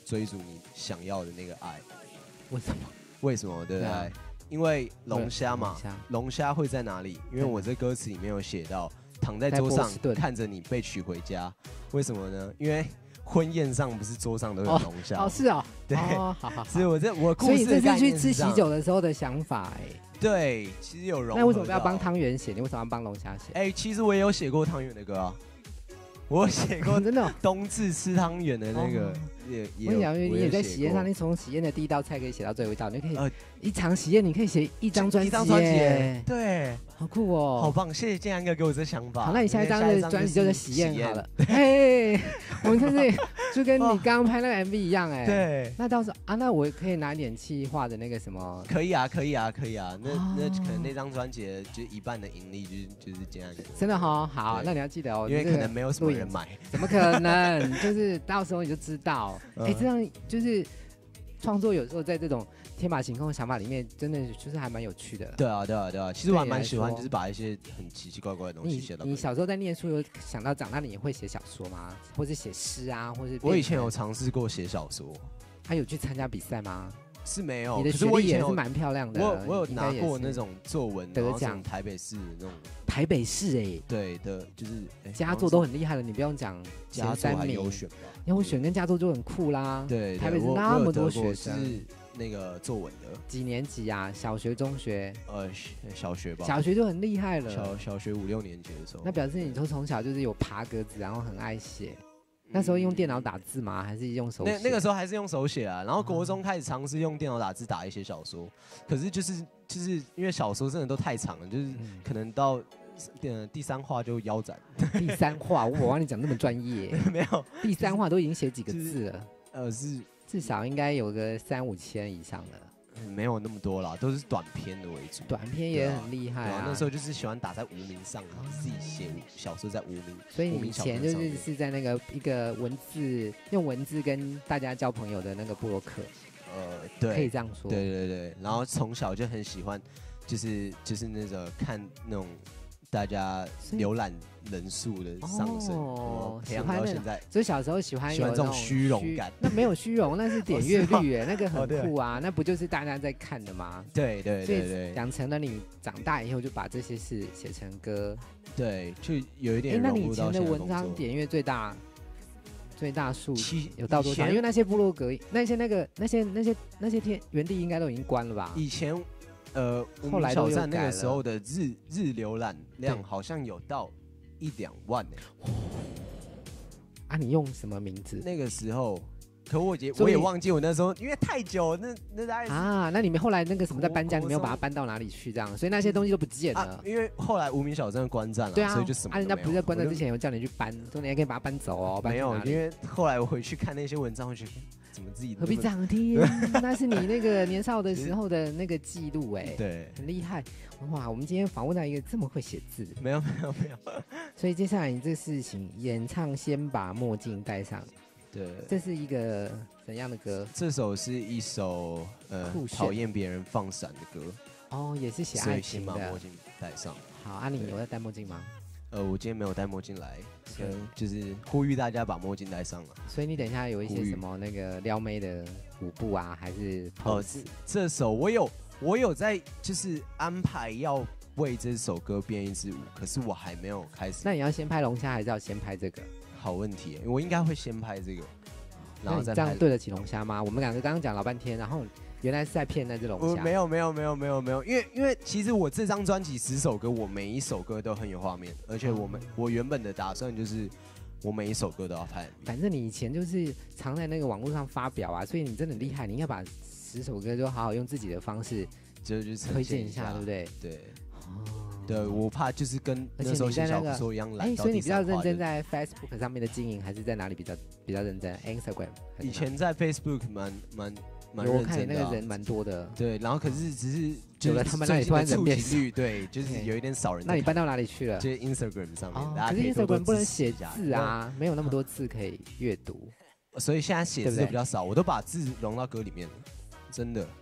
F: 追逐你想要的那个爱。
G: 为什么？
F: 为什么？对不对？
G: 对啊
F: 因为龙虾嘛
G: 龙虾，
F: 龙虾会在哪里？因为我这歌词里面有写到，躺在
G: 在
F: 桌上
G: 波士顿
F: 看着你被娶回家。为什么呢？因为婚宴上不是桌上都有龙虾
G: 哦，是哦，
F: 对
G: 哦，好好好。
F: 所以我这我的故
G: 所以这
F: 事的概
G: 是去吃喜
F: 念是这样
G: 酒的时候的想法哎。
F: 对，其实有融合到。
G: 那为什么不要帮汤圆写？你为什么要帮龙虾写？
F: 哎、其实我也有写过汤圆的歌啊，我有写过
G: 真的哦。
F: 冬至吃汤圆的那个，
G: 哦
F: 也也
G: 我跟你讲，因为
F: 我有
G: 你也在
F: 写
G: 喜宴上，
F: 过
G: 你从喜宴的第一道菜可以写到最后一道，你可以
F: 呃
G: 一场喜宴，你可以写一张专辑，
F: 一张专辑耶，对，
G: 好酷哦，
F: 好棒！谢谢建安哥给我这想法。
G: 好，那你下一张的专辑就
F: 就是
G: 喜宴好了。嘿，我们就是就跟你刚刚拍那个 M V 一样哎。
F: 对，
G: 那到时候啊，那我可以拿点气化的那个什么。
F: 可以啊，可以啊，可以啊。那
G: 哦
F: 那可能那张专辑的就一半的盈利就是就是建安哥。
G: 真的哈，好，
F: 对
G: 那你要记得哦，
F: 因为
G: 你这个
F: 可能没有什么人买。
G: 怎么可能？就是到时候你就知道，哎，
F: 嗯
G: 这样就是创作有时候在这种天马行空的想法里面，真的就是还蛮有趣的。
F: 对啊，对啊，对啊。其实我还蛮喜欢，
G: 对你来说
F: 就是把一些很奇奇怪怪的东西
G: 你
F: 写到。
G: 你小时候在念书有想到长大你也会写小说吗？或是写诗啊，或是
F: 我以前有尝试过写小说，
G: 他有去参加比赛吗？
F: 是没有。
G: 你的
F: 可
G: 学历也是
F: 是我以前有
G: 蛮漂亮的，
F: 我我有拿
G: 应该也是
F: 过那种作文
G: 得
F: 然后
G: 奖
F: 从台北市的那种
G: 台北市哎，
F: 对的，就是哎
G: 佳作都很厉害了，你不用讲
F: 佳作还
G: 前三名，
F: 优选吧？
G: 优选跟佳作就很酷啦。
F: 对，
G: 台北市
F: 我
G: 那么多
F: 我有得过
G: 学生
F: 是那个作文的，
G: 几年级啊？小学、中学？
F: 呃，小学吧，
G: 小学就很厉害了。
F: 小小学五六年级的时候，
G: 那表示你从从小就是有爬格子，然后很爱写。那时候用电脑打字吗？还是用手写？
F: 那那个时候还是用手写啊，然后国中开始尝试用电脑打字打一些小说，可是就是就是因为小说真的都太长了，就是
G: 嗯
F: 可能到呃第三话就腰斩。
G: 第三话，我帮你讲那么专业，
F: 没有，
G: 第三话都已经写几个字了，
F: 呃是
G: 至少应该有个三五千以上的。
F: 没有那么多啦，都是短篇的为主。
G: 短篇也很厉害啊。
F: 对啊，那时候就是喜欢打在无名上啊，自己写小说在无名。
G: 所以你以
F: 无名小
G: 前就是
F: 说上面
G: 是在那个一个文字用文字跟大家交朋友的那个部落客，
F: 呃，对，
G: 可以这样说。
F: 对对对，然后从小就很喜欢，就是就是那个看那种大家浏览人数的上升，
G: 哦
F: 哦、培养
G: 喜欢那
F: 到现在。
G: 所以小时候喜欢有
F: 喜欢这种
G: 那
F: 虚荣感
G: 那没有虚荣，那是点阅率哎，那个
F: 哦对
G: 很酷啊，那不就是大家在看的吗？
F: 对对
G: 所以
F: 对对
G: 养成了你长大以后就把这些事写成歌。
F: 对，就有一
G: 哎
F: 点，
G: 那你以
F: 融入到
G: 前的文
F: 现在工作
G: 章点阅最大最大数
F: 其
G: 有到多少？
F: 以前
G: 因为那些部落格那些那个那些那些那些天原地应该都已经关了吧？
F: 以前呃，无名
G: 后来都
F: 小站那
G: 又改了
F: 个时候的日日浏览量
G: 对
F: 好像有到一两万呢、
G: 啊，你用什么名字？
F: 那个时候，可我也
G: 所以
F: 我也忘记我那时候，因为太久，那那大概是
G: 啊，那你们后来那个什么在搬家，
F: 国
G: 你没有把它
F: 中
G: 搬到哪里去？这样，所以那些东西都不见了。
F: 啊，因为后来无名小站关站了，
G: 对啊，
F: 所以就什么
G: 啊，人家
F: 都没有
G: 不是在关站
F: 我就
G: 之前有叫你去搬，说你还可以把它搬走哦。搬
F: 没有，
G: 去哪里
F: 因为后来我回去看那些文章，我觉得怎么自己
G: 何必
F: 那么
G: 这样听？那是你那个年少的时候的那个记录，哎，
F: 对，
G: 很厉害。哇，我们今天访问到一个这么会写字的，
F: 没有没有没有，
G: 所以接下来你这事情，演唱先把墨镜戴上，
F: 对，
G: 这是一个怎样的歌？
F: 这首是一首呃
G: 酷炫
F: 讨厌别人放闪的歌，
G: 哦，也是写
F: 所
G: 爱情的
F: 以先把墨。镜戴上。
G: 好，啊，你
F: 对
G: 有在戴墨镜吗？
F: 呃，我今天没有戴墨镜来，
G: 所以
F: 就是呼吁大家把墨镜戴上了。
G: 所以你等一下有一
F: 呼吁
G: 些什么那个撩妹的舞步啊，还是
F: 哦
G: pose？
F: 这首我有我有在就是安排要为这首歌编一支舞，可是我还没有开始。
G: 那你要先拍龙虾，还是要先拍这个？
F: 好问题耶，我应该会先拍这个，然
G: 那你
F: 后再拍。
G: 这样对得起龙虾吗？我们两个刚刚讲老半天，然后原来是在骗那只龙虾。
F: 我没有没有没有没有没有，因为因为其实我这张专辑十首歌，我每一首歌都很有画面，而且我们、我原本的打算就是我每一首歌都要拍 M V。
G: 反正你以前就是常在那个网络上发表啊，所以你真的很厉害，你应该把十首歌都好好用自己的方式
F: 就是呈现一
G: 推荐一下，对不对？
F: 对
G: 哦，
F: 对，我怕就是跟
G: 而且
F: 那时候写小
G: 你在那个哎，
F: 说一样懒到
G: 所以你比较
F: 第三话就
G: 认真在 Facebook 上面的经营，还是在哪里比较比较认真？Instagram 还是哪里。
F: 以前在 Facebook 蛮蛮蛮
G: 有我
F: 认真的、啊
G: 看你那个，人蛮多的。
F: 对，然后可是只是就
G: 有了
F: 是
G: 他们那里
F: 最近的触
G: 突然人变
F: 及率，对，就是
G: 对
F: 有一点少人在看。
G: 那你搬到哪里去了？
F: 就是 Instagram 上面，
G: 哦，
F: 大家
G: 可是
F: 可以多多
G: Instagram 不能
F: 支持
G: 写
F: 一下
G: 字，啊，没有那么多字可以阅读。
F: 所以现在写
G: 对不对
F: 字比较少，我都把字融到歌里面了，真的。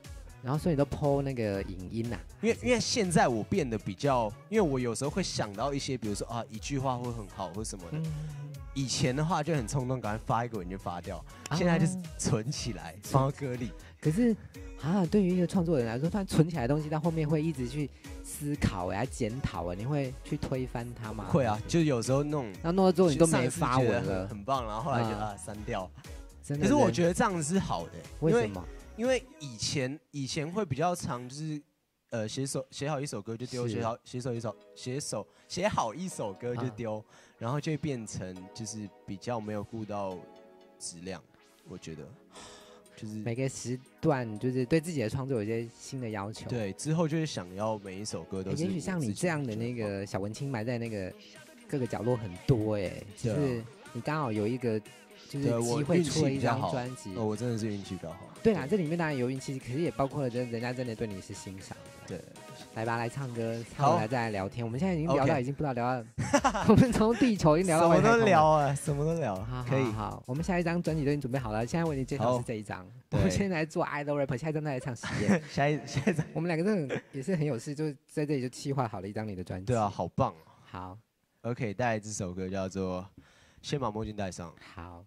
G: 然后所以你都 po 那个影音呐、啊？
F: 因为因为现在我变得比较，因为我有时候会想到一些，比如说啊一句话会很好或什么的。嗯、以前的话就很冲动，赶快发一个文就发掉，啊、现在就是存起来放到歌里。
G: 可是啊，对于一个创作人来说，突然存起来的东西到后面会一直去思考哎，检讨哎，你会去推翻它吗？
F: 会啊，就有时候弄，
G: 然后弄到最后你都没发文了，
F: 很棒，然后后来就啊删掉。
G: 真的，
F: 可是我觉得这样子是好的，
G: 为什么？
F: 因为以前以前会比较长，就是呃写首写好一首歌就丢，写好写首一首写首写好一首歌就丢，啊、然后就会变成就是比较没有顾到质量，我觉得就是
G: 每个时段就是对自己的创作有一些新的要求。
F: 对，之后就是想要每一首歌都是、
G: 欸。也许像你这样的那个小文青埋在那个各个角落很多哎、欸，就是你刚好有一一个。就是机会出了一张专辑、
F: 哦，我真的是运气比较好。
G: 对啦，这里面当然有运气，可是也包括了真人家真的对你是欣赏的。
F: 对，
G: 来吧，来唱歌，唱完来再来聊天。我们现在已经聊到已经不知道聊到，我们从地球已经聊到外太空了。
F: 什么都聊啊，什么都聊。
G: 好，
F: 可以。
G: 好，我们下一张专辑都已经准备好了，现在为你介绍是这一张。我们现在来做 idol rap， 下一张再来唱实验。
F: 下一下一张，
G: 我们两个真的也是很有事，就是在这里就企划好了一张你的专辑。
F: 对啊，好棒。
G: 好
F: ，OK， 带来这首歌叫做《先把墨镜戴上》。
G: 好。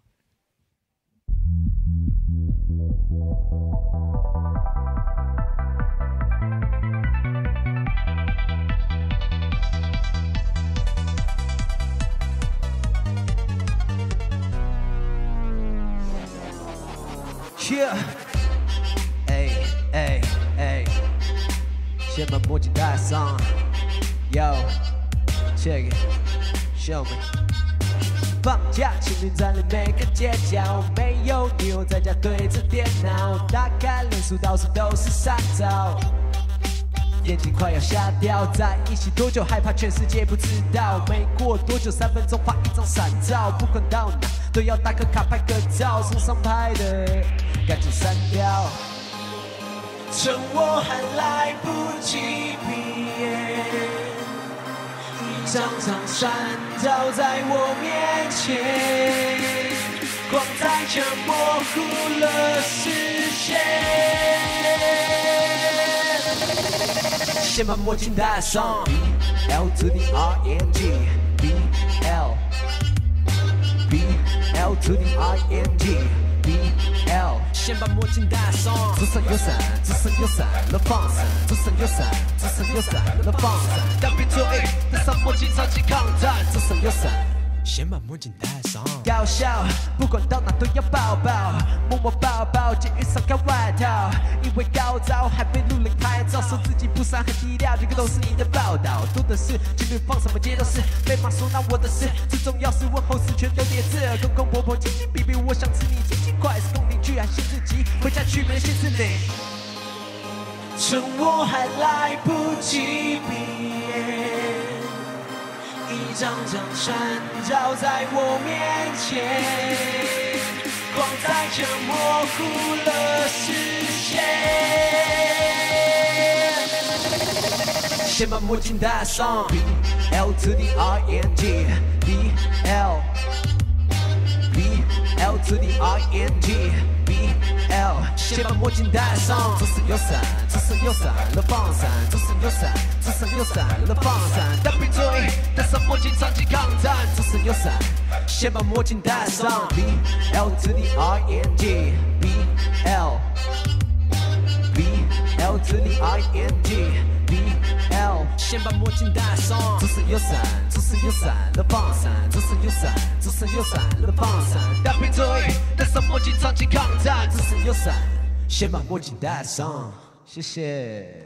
F: Yeah， 哎哎哎，先把墨镜戴上 ，Yo，check it，show me。放假情侣占领每个街角，没有女友在家对着电脑，打开脸书到处都是山照，眼睛快要瞎掉。在一起多久害怕全世界不知道，没过多久三分钟发一张闪照，不管到哪都要打个卡拍个照，手上拍的赶紧删掉，趁我还来不及毕业，一张张闪照在我面前，光在这模糊了视线。先把墨镜戴上 ，B L to the R N G，B L B L to the R N G。B L， 先把墨镜戴上，左闪右闪，左闪右闪了放闪，左闪右闪，左闪右闪了放闪，当兵作业，戴上墨镜长期抗战，左闪右闪，先把墨镜戴上。搞笑，不管到哪都要抱抱，默默抱抱，监狱上开外套，因为高招还被路人拍照，说自己不善很低调，这个都是你的报道，多的是情侣放什么街都是，被骂说那我的事，最重要是问候时全都叠字，公公婆婆亲亲比比，我想吃你亲亲快，是公邻居还限制级，回家去没限制你，趁我还来不及毕业。一张张闪照在我面前，光在这模糊了视线。先把墨镜戴上 ，B L to the R N G，B L B L to the R N G，B L， 先把墨镜戴上，左闪右闪，左闪右闪了放闪，左闪右闪，左闪右闪了放闪，当兵作业，戴上墨镜长期抗战，左闪右闪，先把墨镜戴上 ，B L to the R N G，B L B L to the R N G，B L， 先把墨镜戴上，左闪右闪，左闪右闪了放闪，左闪右闪，左闪右闪了放闪，当兵作业，戴上墨镜长期抗战，左闪右闪，先把墨镜戴上，谢谢。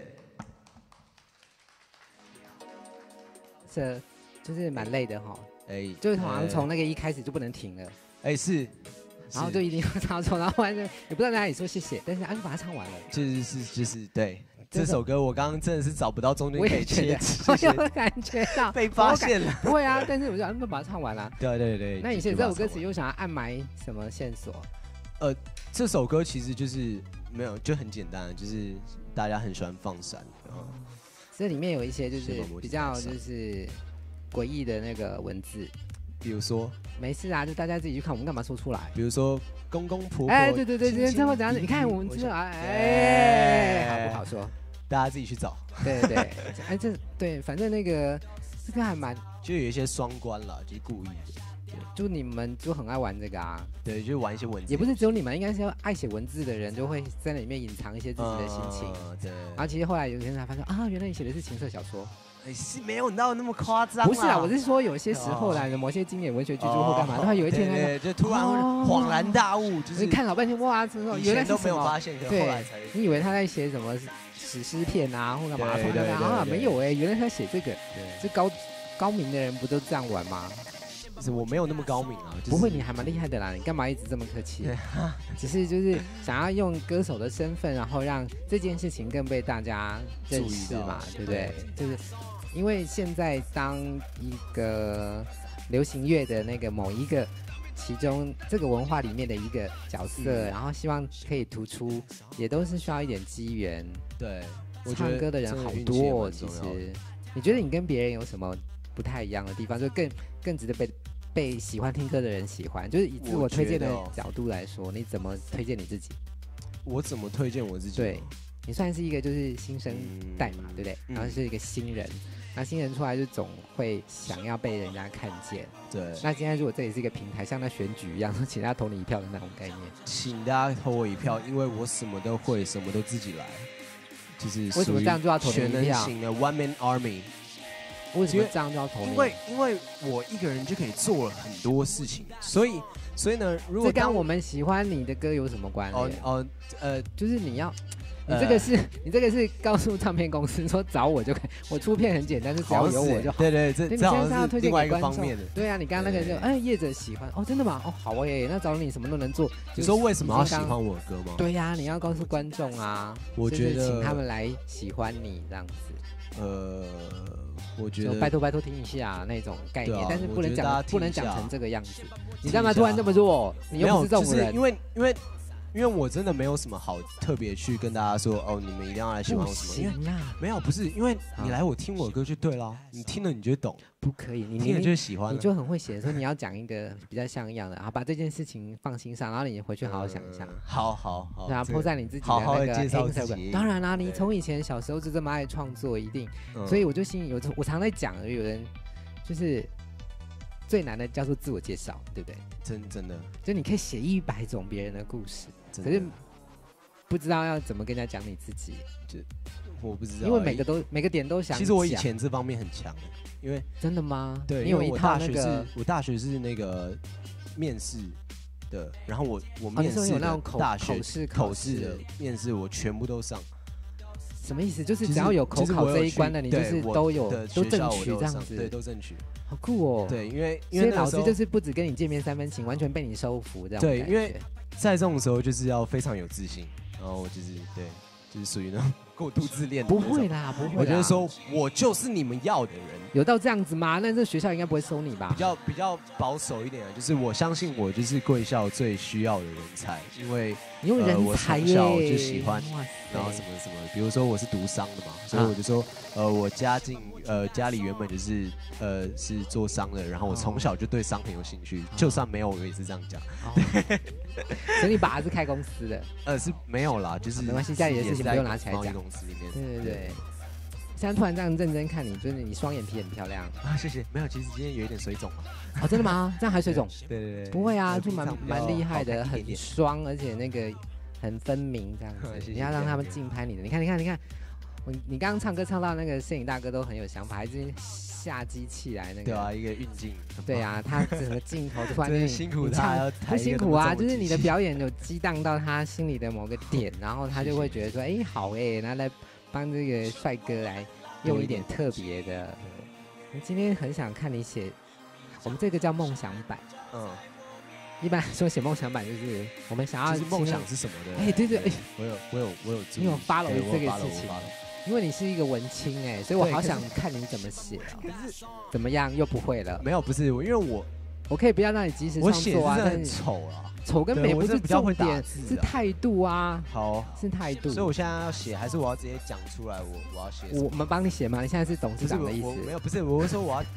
G: 这就是蛮累的哈，
F: 哎、欸，
G: 就是好像从那个一开始就不能停了，
F: 哎、欸、是，
G: 然后就一定要唱错，然后完全也不知道在哪里说谢谢，但是啊就把它唱完了，
F: 就是是就是对。这首歌我刚刚真的是找不到中间可以切，
G: 我有感觉到
F: 被发现了。
G: 不会啊，但是我就啊把它唱完了。
F: 对对对。
G: 那你写这首歌词又想要暗埋什么线索？
F: 呃，这首歌其实就是没有，就很简单，就是大家很喜欢放闪。哦。
G: 这里面有一些就是比较就是诡异的那个文字。
F: 比如说，
G: 没事啊，就大家自己去看，我们干嘛说出来？
F: 比如说公公婆婆，
G: 哎，对对对，
F: 亲亲
G: 这会怎样？
F: 弟
G: 你看
F: 弟
G: 我们知道，
F: 想
G: 哎，好不好说？
F: 大家自己去找，
G: 对对对，哎，这对，反正那个这个还蛮，
F: 就有一些双关啦，就是故意的。
G: 就你们就很爱玩这个啊，
F: 对，就玩一些文字，
G: 也不是只有你们，应该是爱写文字的人就会在那里面隐藏一些自己的心情。
F: 嗯、对。
G: 然后其实后来有些人才发现啊，原来你写的是情色小说。
F: 哎，是没有到那么夸张。
G: 不是啊，我是说有些时候啦，某些经典文学巨著或干嘛，然后有一天
F: 对，就突然恍然大悟，就是
G: 你看老半天哇，原来
F: 都没有发现，可后来才。
G: 你以为他在写什么史诗片啊，或干嘛？
F: 对对
G: 啊，没有哎，原来他写这个。这高高明的人不都这样玩吗？
F: 是我没有那么高明啊，
G: 不会，你还蛮厉害的啦，你干嘛一直这么客气？只是就是想要用歌手的身份，然后让这件事情更被大家认识嘛，对不对？就是因为现在当一个流行乐的那个某一个其中这个文化里面的一个角色，然后希望可以突出，也都是需要一点机缘。
F: 对，
G: 唱歌的人好多哦，其实你觉得你跟别人有什么不太一样的地方，就更更值得被被喜欢听歌的人喜欢，就是以自我推荐的角度来说，你怎么推荐你自己？
F: 我怎么推荐我自己？
G: 对，你算是一个就是新生代嘛，嗯、对不对？然后是一个新人，那新人出来就总会想要被人家看见。
F: 对。
G: 那今天如果这里是一个平台，像那选举一样，请大家投你一票的那种概念，
F: 请大家投我一票，因为我什么都会，什么都自己来，就是
G: 为什么这样就要投你一票？
F: 全能型的 One Man Army。
G: 为什么这样就要投你？
F: 因为因为我一个人就可以做了很多事情，所以所以呢，如果
G: 这跟我们喜欢你的歌有什么关联？哦
F: 哦呃，
G: 就是你要，你这个是、呃、你这个是告诉唱片公司说找我就可以，我出片很简单，就只要有我就好。
F: 对对，这
G: 这好像是
F: 另外一个方面的。
G: 对啊，你刚刚那个就哎业者喜欢哦，真的吗？哦好哎，那找你什么都能做。
F: 你说为什么要喜欢我的歌吗？
G: 对呀、啊，你要告诉观众啊，
F: 我觉得
G: 请他们来喜欢你这样子。
F: 呃。我觉得
G: 拜托拜托听一下那种概念，
F: 啊、
G: 但是不能讲不能讲成这个样子。你干嘛突然这么弱？你又不是这种人。
F: 因为因为因为我真的没有什么好特别去跟大家说哦，你们一定要来喜欢我什么？因为没有不是，因为你来我听我的歌就对了，你听了你就懂。
G: 不可以，你
F: 听了就喜欢，
G: 你就很会写，所以你要讲一个比较像样的，然后把这件事情放心上，然后你回去好好想一想。
F: 好好好，
G: 对啊，泼在你自己的
F: 好好
G: 那个
F: 介绍自己。
G: 当然啦，你从以前小时候就这么爱创作，一定，所以我就心里有我常在讲，有人就是最难的叫做自我介绍，对不对？
F: 真真的，
G: 就你可以写一百种别人的故事，可是不知道要怎么跟人家讲你自己。
F: 就我不知道，
G: 因为每个都每个点都想。
F: 其实我以前这方面很强，因为
G: 真的吗？
F: 对，
G: 你有一套那个，
F: 我大学是那个面试的，然后我我面试
G: 有那种口
F: 大学
G: 口试
F: 口试的面试，我全部都上。
G: 什么意思？就是只要有口考这一关的，你就是都有都正取这样子，
F: 对，都正取。
G: 好酷哦！
F: 对，因为因为
G: 老师就是不止跟你见面三分情，完全被你收服这样。
F: 对，因为在这种时候就是要非常有自信，然后就是对。就是属于那种过度自恋的。
G: 不会啦，不会。
F: 我觉得说，我就是你们要的人。
G: 有到这样子吗？那这学校应该不会收你吧？
F: 比较比较保守一点的，就是我相信我就是贵校最需要的人才，因为
G: 你有人才耶、
F: 呃、我从小就喜欢，然后什么什么，比如说我是读商的嘛，所以我就说，呃，我家境呃家里原本就是呃是做商的，然后我从小就对商很有兴趣，就算没有我也是这样讲。对。
G: 所以你爸是开公司的？
F: 呃，是没有啦，就是、
G: 啊、没关系，家里的事情不用拿起来讲。
F: 公司里面，
G: 对对对。现在突然这样认真看你，就是你双眼皮很漂亮
F: 啊，谢谢。没有，其实今天有一点水肿嘛。
G: 哦，真的吗？这样还水肿？
F: 对对对。
G: 不会啊，就蛮蛮厉害的，很双，而且那个很分明这样子。谢谢你要让他们竞拍你的，你看你看你看，我你刚刚唱歌唱到那个摄影大哥都很有想法，还是下机器来那个。
F: 对啊，一个运镜。
G: 对啊，他整个镜头突然间
F: 辛苦他，
G: 不辛苦啊，就是你的表演有激荡到他心里的某个点，然后他就会觉得说，哎、欸，好哎、欸，然后来帮这个帅哥来用一点特别的。我今天很想看你写，我们这个叫梦想版。嗯，一般来说写梦想版就是我们想要，
F: 就是梦想是什么的？
G: 哎、欸，对对，哎、欸，
F: 我有我有我有，
G: 你有 follow 这个事情。因为你是一个文青哎、欸，所以我好想看你怎么写啊。可是怎么样又不会了？
F: 没有，不是我，因为我
G: 我可以不要让你及时创作啊。
F: 我写很丑啊，
G: 丑跟美不是重点，
F: 啊、
G: 是态度啊。
F: 好，
G: 是态度。
F: 所以我现在要写，还是我要直接讲出来我我要写？
G: 我们帮你写吗？你现在是董事长的意思？
F: 没有，不是，我是说我要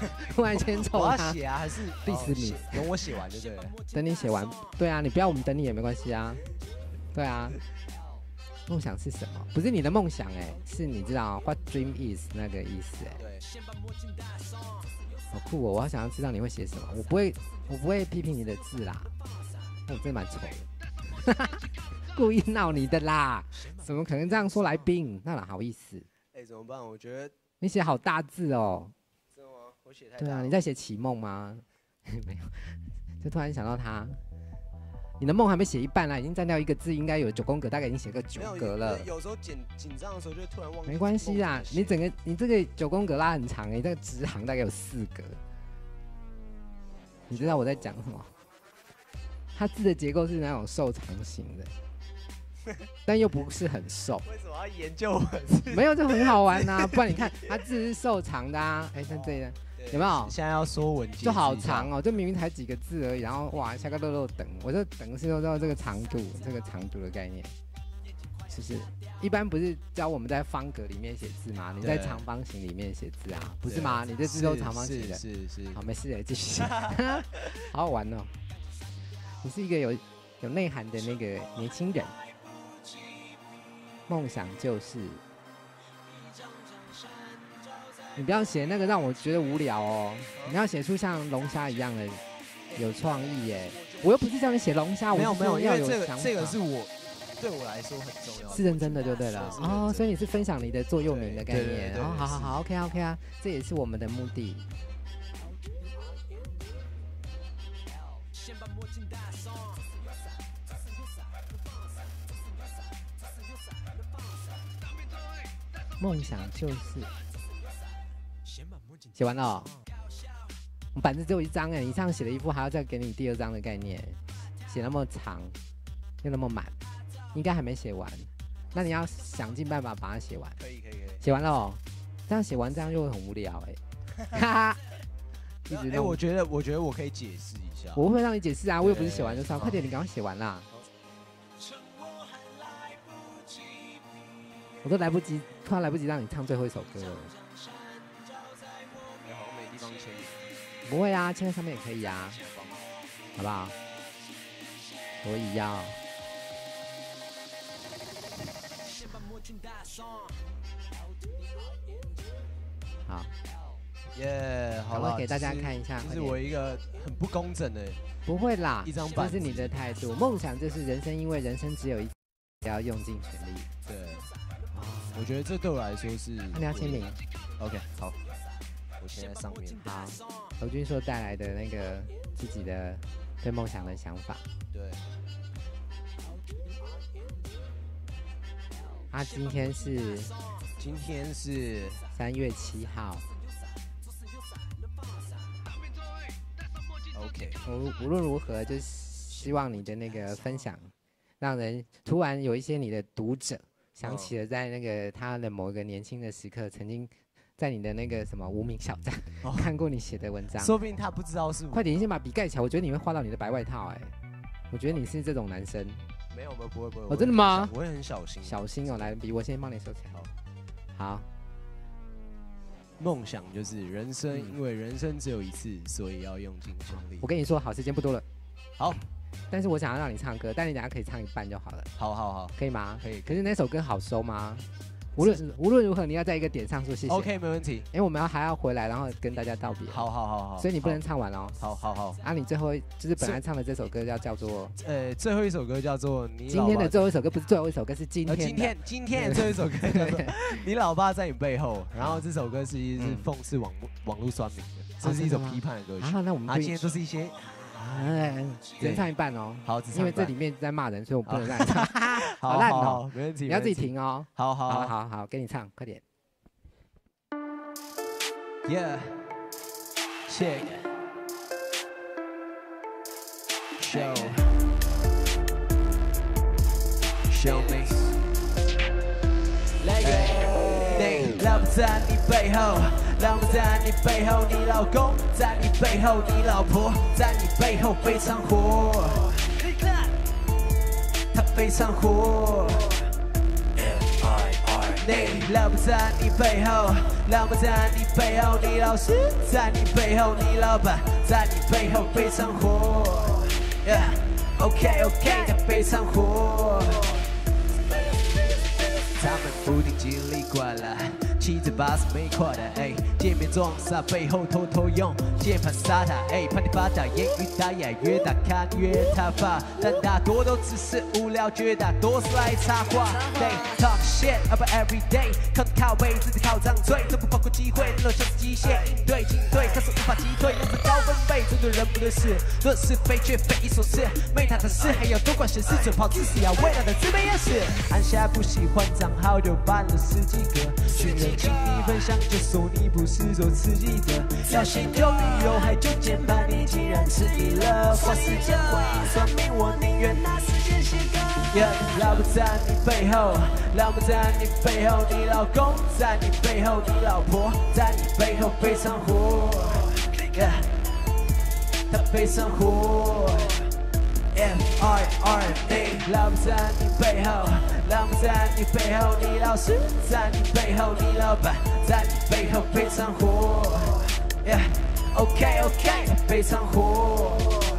G: 突然间
F: 我
G: 凑他，
F: 要写啊，还是
G: 第十名
F: 哦写等我写完就对了。
G: 等你写完，对啊，你不要我们等你也没关系啊，对啊。梦想是什么？不是你的梦想哎、欸，是你知道 what dream is 那个意思哎、欸。
F: 对，
G: 好酷哦！我好想要知道你会写什么。我不会，我不会批评你的字啦。我真的蛮丑的，故意闹你的啦！怎么可能这样说来宾？那哪好意思？
F: 哎、欸，怎么办？我觉得
G: 你写好大字哦。
F: 真的吗？我写太大。
G: 对啊，你在写启梦吗？没有，就突然想到他。你的梦还没写一半啦，已经占掉一个字，应该有九宫格，大概已经写个九格了。
F: 有时候紧紧张的时候就突然忘记。
G: 没关系啦，你整个你这个九宫格拉很长哎、欸，这个直行大概有四格。你知道我在讲什么？它字的结构是那种瘦长型的，但又不是很瘦。
F: 为什么要研究文字？
G: 没有，就很好玩呐、啊。不然你看，它字是瘦长的啊。哎、欸，像这个。有没有？
F: 现在要说文
G: 就好长哦，就明明才几个字而已，然后哇，下个漏漏等，我这等是用到这个长度，这个长度的概念，是不是？一般不是教我们在方格里面写字吗？你在长方形里面写字啊，不是吗？你这字都长方形的，
F: 是 是, 是。
G: 好，没事了，继续写，好好玩哦。你是一个有有内涵的那个年轻人，梦想就是。你不要写那个让我觉得无聊哦，你要写出像龙虾一样的有创意耶。我又不是叫你写龙虾，
F: 没有没有，因为这个这个是我对我来说很重要，
G: 是认真的就对了哦。所以你是分享你的座右铭的概念哦，好好好 ，OK OK 啊，这也是我们的目的。梦想就是。写完了、哦，我们板子只有一张哎，你这样写了一副，还要再给你第二张的概念，写那么长，又那么满，应该还没写完。那你要想尽办法把它写完。
F: 可以可以可以。
G: 写完了哦，这样写完这样又会很无聊哎，哈哈。一直
F: 哎，我觉得我觉得我可以解释一下。
G: 我会让你解释啊，我又不是写完就算，快点，你赶快写完啦。我都来不及，突然来不及让你唱最后一首歌了。不会啊，签在上面也可以啊，好不好？所以要好，
F: 耶，好了，
G: 给大家看一下。
F: 这是我一个很不工整的，
G: 不会啦，
F: 一张板，
G: 这是你的态度。梦想就是人生，因为人生只有一次，要用尽全力。
F: 对，我觉得这对我来说是。
G: 那你要签名
F: ？OK， 好。我签在上面。
G: 好，娄君硕带来的那个自己的对梦想的想法。
F: 对。
G: 啊，今天是
F: 今天是
G: 三月七号。
F: OK。
G: 无无论如何，就是希望你的那个分享，让人突然有一些你的读者想起了在那个他的某一个年轻的时刻，曾经。在你的那个什么无名小站、哦、看过你写的文章，
F: 说不定他不知道是我。
G: 快点，先把笔盖起来，我觉得你会画到你的白外套哎、欸，我觉得你是这种男生。
F: 没有，不会不会不会。
G: 哦，真的吗？
F: 我会很小心。
G: 小心哦，来，笔我先帮你收起来。好。好。
F: 梦想就是人生，嗯、因为人生只有一次，所以要用尽全力。
G: 我跟你说，好，时间不多了。
F: 好。
G: 但是我想要让你唱歌，但你等下可以唱一半就好了。
F: 好好好，
G: 可以吗？
F: 可以。
G: 可是那首歌好收吗？无论无论如何，你要在一个点上说谢谢。
F: OK， 没问题。
G: 因为我们要还要回来，然后跟大家道别。
F: 好好好好。
G: 所以你不能唱完哦。
F: 好好好。
G: 啊，你最后就是本来唱的这首歌要叫做……
F: 呃，最后一首歌叫做你。
G: 今天的最后一首歌不是最后一首歌，是今天。
F: 今天今天的最后一首歌叫做你老爸在你背后。然后这首歌其实是讽刺网网络酸民的，这是一首批判的歌曲。
G: 啊，那我们
F: 啊，今天都是一些。
G: 哎，只能唱一半哦。
F: 好，
G: 因为这里面在骂人，所以我不能让你唱。好烂哦，
F: 没问题。
G: 你要自己停哦。
F: 好好
G: 好好好，给你唱，快点。
F: Yeah, check, show, show me. 你老婆在你背后，老婆在你背后，你老公在你背后，你老婆在你背后非常火，他非常火。F I R
A: 你，老婆在你背后，老婆在你背后，你老师在你背后，你老板在你背后被上火。Yeah, OK OK， 他被上火。他们不停经历惯了，骑着巴士没快的，哎，见面装傻，背后偷偷用键盘杀他，哎，怕你发达，言语打哑，越大看越他怕，但大多都只是无聊，绝大多数来插话。They talk shit about every day， 靠着靠背，自己靠张嘴，都不放过机会，那像是机械应对进退，可是无法击退，用着高分贝，针对人不对事，论是非却匪夷所思，没他的事，还要多管闲事，嘴炮自私，要未来的自卑也是。按下不喜欢账号就办了十几个，寻人请你分享就说你不是做刺激的，要先有理由还就键盘，你竟然吃力了，花时间回忆算命，我宁愿拿时间写歌。Yeah， 老婆在你背后，老婆在你背后，你老公在你背后，你老婆在你背后背上火。Yeah， 他背上火。F R R A， 老婆在你背后，老婆在你背后，你老师在你背后，你老板在你背后背上火。Yeah， OK OK， 他背上火。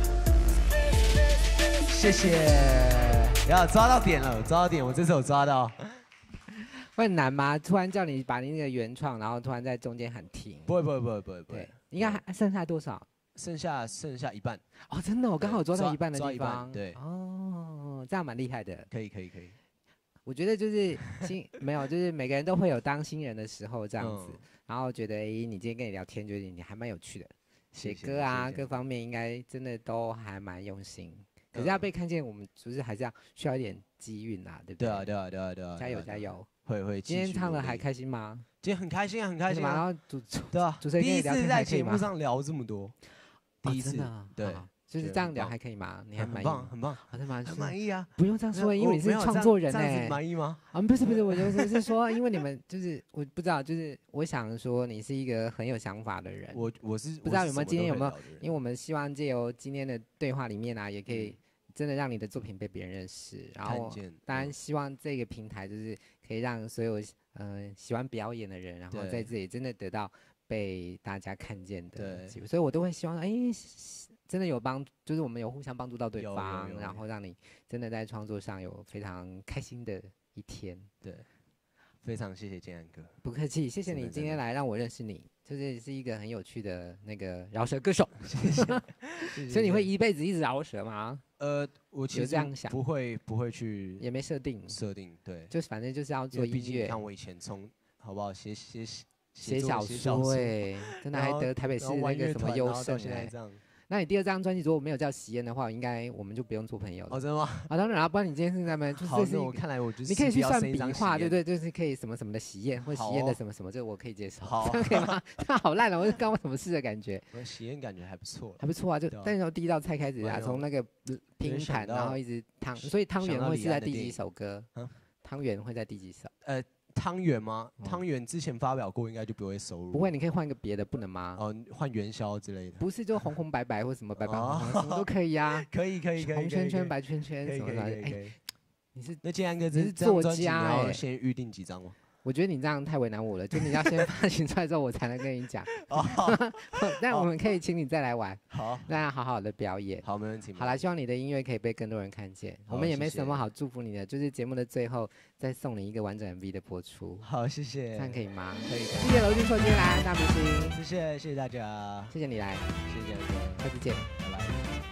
A: 谢谢。要抓到点了，抓到点，我这次有抓到。
G: 会很难吗？突然叫你把你那个原创，然后突然在中间喊停。
A: 不会不会不会不会不会。
G: 应该还剩下多少？
A: 剩下剩下一半。
G: 哦，真的，我刚好有抓到一半的地方。
A: 对。
G: 哦，这样蛮厉害的。
A: 可以可以可以。
G: 我觉得就是新没有，就是每个人都会有当新人的时候这样子，嗯、然后觉得哎，你今天跟你聊天，觉得你还蛮有趣的，写歌啊各方面应该真的都还蛮用心。可是要被看见，我们就是还是要需要一点机运啊，对不对？
A: 对啊，对啊，对啊，对啊！
G: 加油，加油！
A: 会会。
G: 今天唱的还开心吗？
A: 今天很开心啊，很开心啊。
G: 然后主
A: 对啊，
G: 主持人
A: 第一次在节目上聊这么多，第一次，对，
G: 就是这样聊还可以吗？你还满意？
A: 很棒，很棒，
G: 好像蛮
A: 很满意啊。
G: 不用这样说，因为你是创作人哎。
A: 满意吗？
G: 啊，不是不是，我就是是说，因为你们就是我不知道，就是我想说你是一个很有想法的人。
A: 我我是
G: 不知道有没有今天有没有，因为我们希望借由今天的对话里面啊，也可以。真的让你的作品被别人认识，然后当然希望这个平台就是可以让所有呃喜欢表演的人，然后在这里真的得到被大家看见的机会，所以我都会希望，哎，真的有帮，就是我们有互相帮助到对方，然后让你真的在创作上有非常开心的一天。
A: 对，非常谢谢建安哥，
G: 不客气，谢谢你今天来让我认识你。就是是一个很有趣的那个饶舌歌手，谢谢。所以你会一辈子一直饶舌吗？
A: 呃，我其实这样想，不会不会去，
G: 也没设定
A: 设定，对，
G: 就是反正就是要做音乐。
A: 你看我以前从好不好写写
G: 写小说，哎，真的还得台北市那个什么优胜哎。那你第二张专辑如果没有叫喜宴的话，应该我们就不用做朋友了。
A: 哦，真的吗？
G: 啊，当然啊，不然你今天是咱们就是
A: 好，那我看来我就是
G: 你可以去算笔画，对不对？就是可以什么什么的喜宴或喜宴的什么什么，这个我可以接受。
A: 好，
G: 这样可以吗？这样好烂了，我干我什么事的感觉。
A: 喜宴感觉还不错，
G: 还不错啊。就但是从第一道菜开始啊，从那个拼盘，然后一直汤，所以汤圆会是在第几首歌？汤圆会在第几首？呃。
A: 汤圆吗？汤圆之前发表过，应该就不会收入。
G: 不会，你可以换个别的，不能吗？
A: 哦，换元宵之类的。
G: 不是，就红红白白或什么白白红红，什么都可以呀。
A: 可以可以可以。
G: 红圈圈、白圈圈什么的。
A: 哎，
G: 你是
A: 那建安哥，
G: 你是作家
A: 哎，要先预定几张吗？
G: 我觉得你这样太为难我了，就你要先发行出来之后，我才能跟你讲。但我们可以请你再来玩，
A: 好，
G: 那好好的表演。
A: 好，没问题。
G: 好啦，希望你的音乐可以被更多人看见。我们也没什么好祝福你的，就是节目的最后再送你一个完整 M V 的播出。
A: 好，谢谢。
G: 这样可以吗？
A: 可以。
G: 谢谢娄俊硕今天来大明星，
A: 谢谢谢谢大家，
G: 谢谢你来，
A: 谢谢建安哥，
G: 下次见，
A: 拜拜。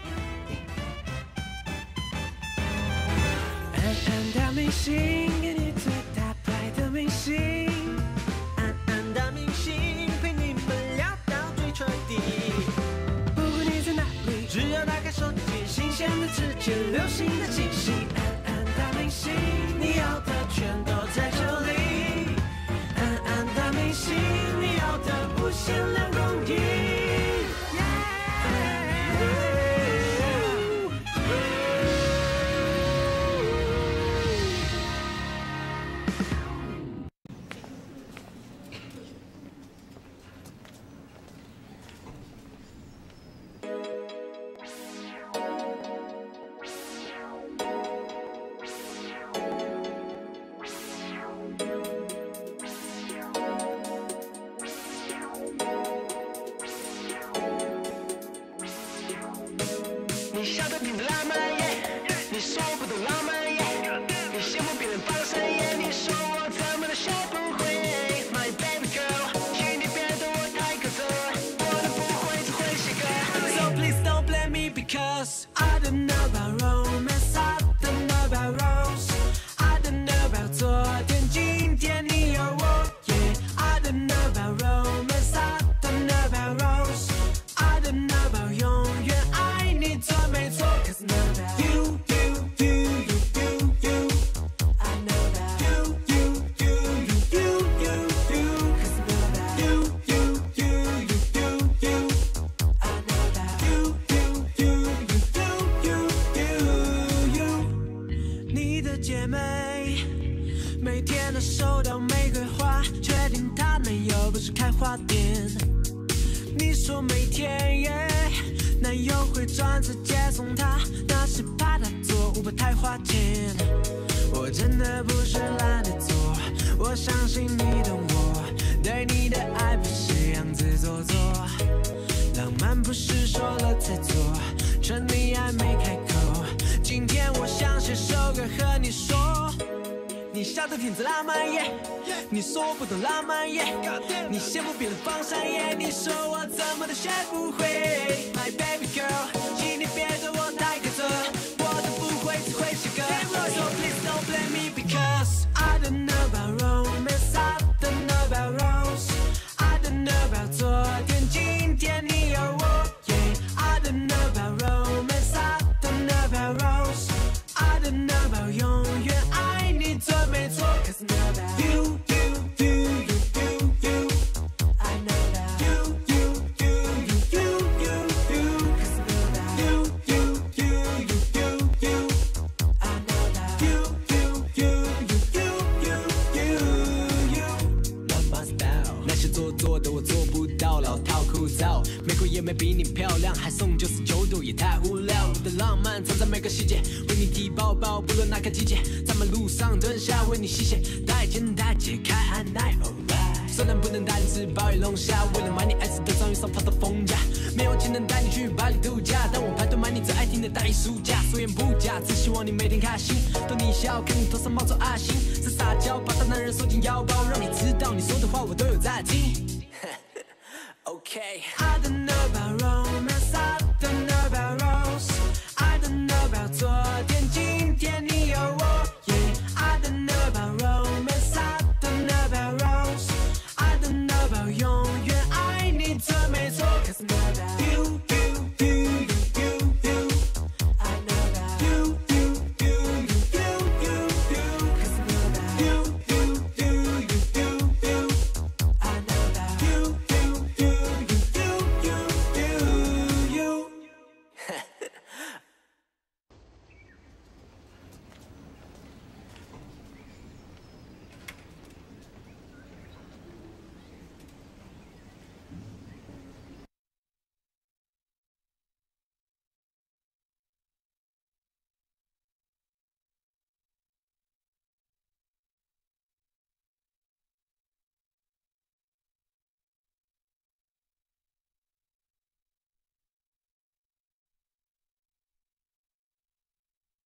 A: 暗暗的明星，给你最大牌的明星，暗暗的明星，陪你们聊到最彻底。不管你在哪里，只要打开手机，新鲜的直接，流行的气息。暗暗的明星，你要的全都在这里。暗暗的明星，你要的不限量供应。 停的浪漫耶，你说不懂浪漫耶，你羡慕别人放闪耶，你说我怎么都学不会。My baby girl， 请你别对我太苛责，我都不会只会写歌。So please don't blame me because I don't know about romance, I don't know about rose, I don't know about 昨天今天你有我耶。I don't know about romance, I don't know about rose, I don't know about 永远爱你错没错 ，cause know about you, you, you, you, you, you, I know about you, you, you, you, you, you, you, cause know about you, you, you, you, you, you, I know about you, you, you, you, you, you, you, 你的姐妹每天都收到玫瑰花，确定她男友不是开花店。你说每天耶，男友会专车接送她，那是怕她做五百太花钱。我真的不是懒得做，我相信你懂我，对你的爱不是样子做作，浪漫不是说了才做，趁你还没开口。今天我想写首歌和你说。你笑得挺着浪漫耶，你说我不懂浪漫耶，你羡慕别人放闪耶，你说我怎么都学不会。My baby girl， 请你别对我太苛责，我都不会只会写歌。So please don't blame me because I don't know about romance, I don't know about rose, I don't know about 昨天今天你有我耶。I don't know about romance, I don't know about rose, I don't know about 永远爱你错没错 ，cause know about you, you, you, you, you, you, I know about you, you, you, you, you, you, you, cause know about you, you, you, you, you, you, I know about you, you, you, you, you, you, you, love my style。那些做作的我做不到，老套枯燥，美国也没比你漂亮，还送九十九度也太无聊。我的浪漫藏在每个细节，为你提包包，不论哪个季节，在马路上蹲下为你吸血，带肩带解开按耐 alright。虽然不能带你吃鲍鱼龙虾，为了买你爱吃的章鱼烧跑到逢甲，没有钱能带你去巴黎度假，但我排队买你最爱听的大艺术家，所言不假，只希望你每天开心，逗你笑，看你头上冒出爱心，在撒娇，把大男人收进腰包，让你知道你说的话我都有在听。Okay，I don't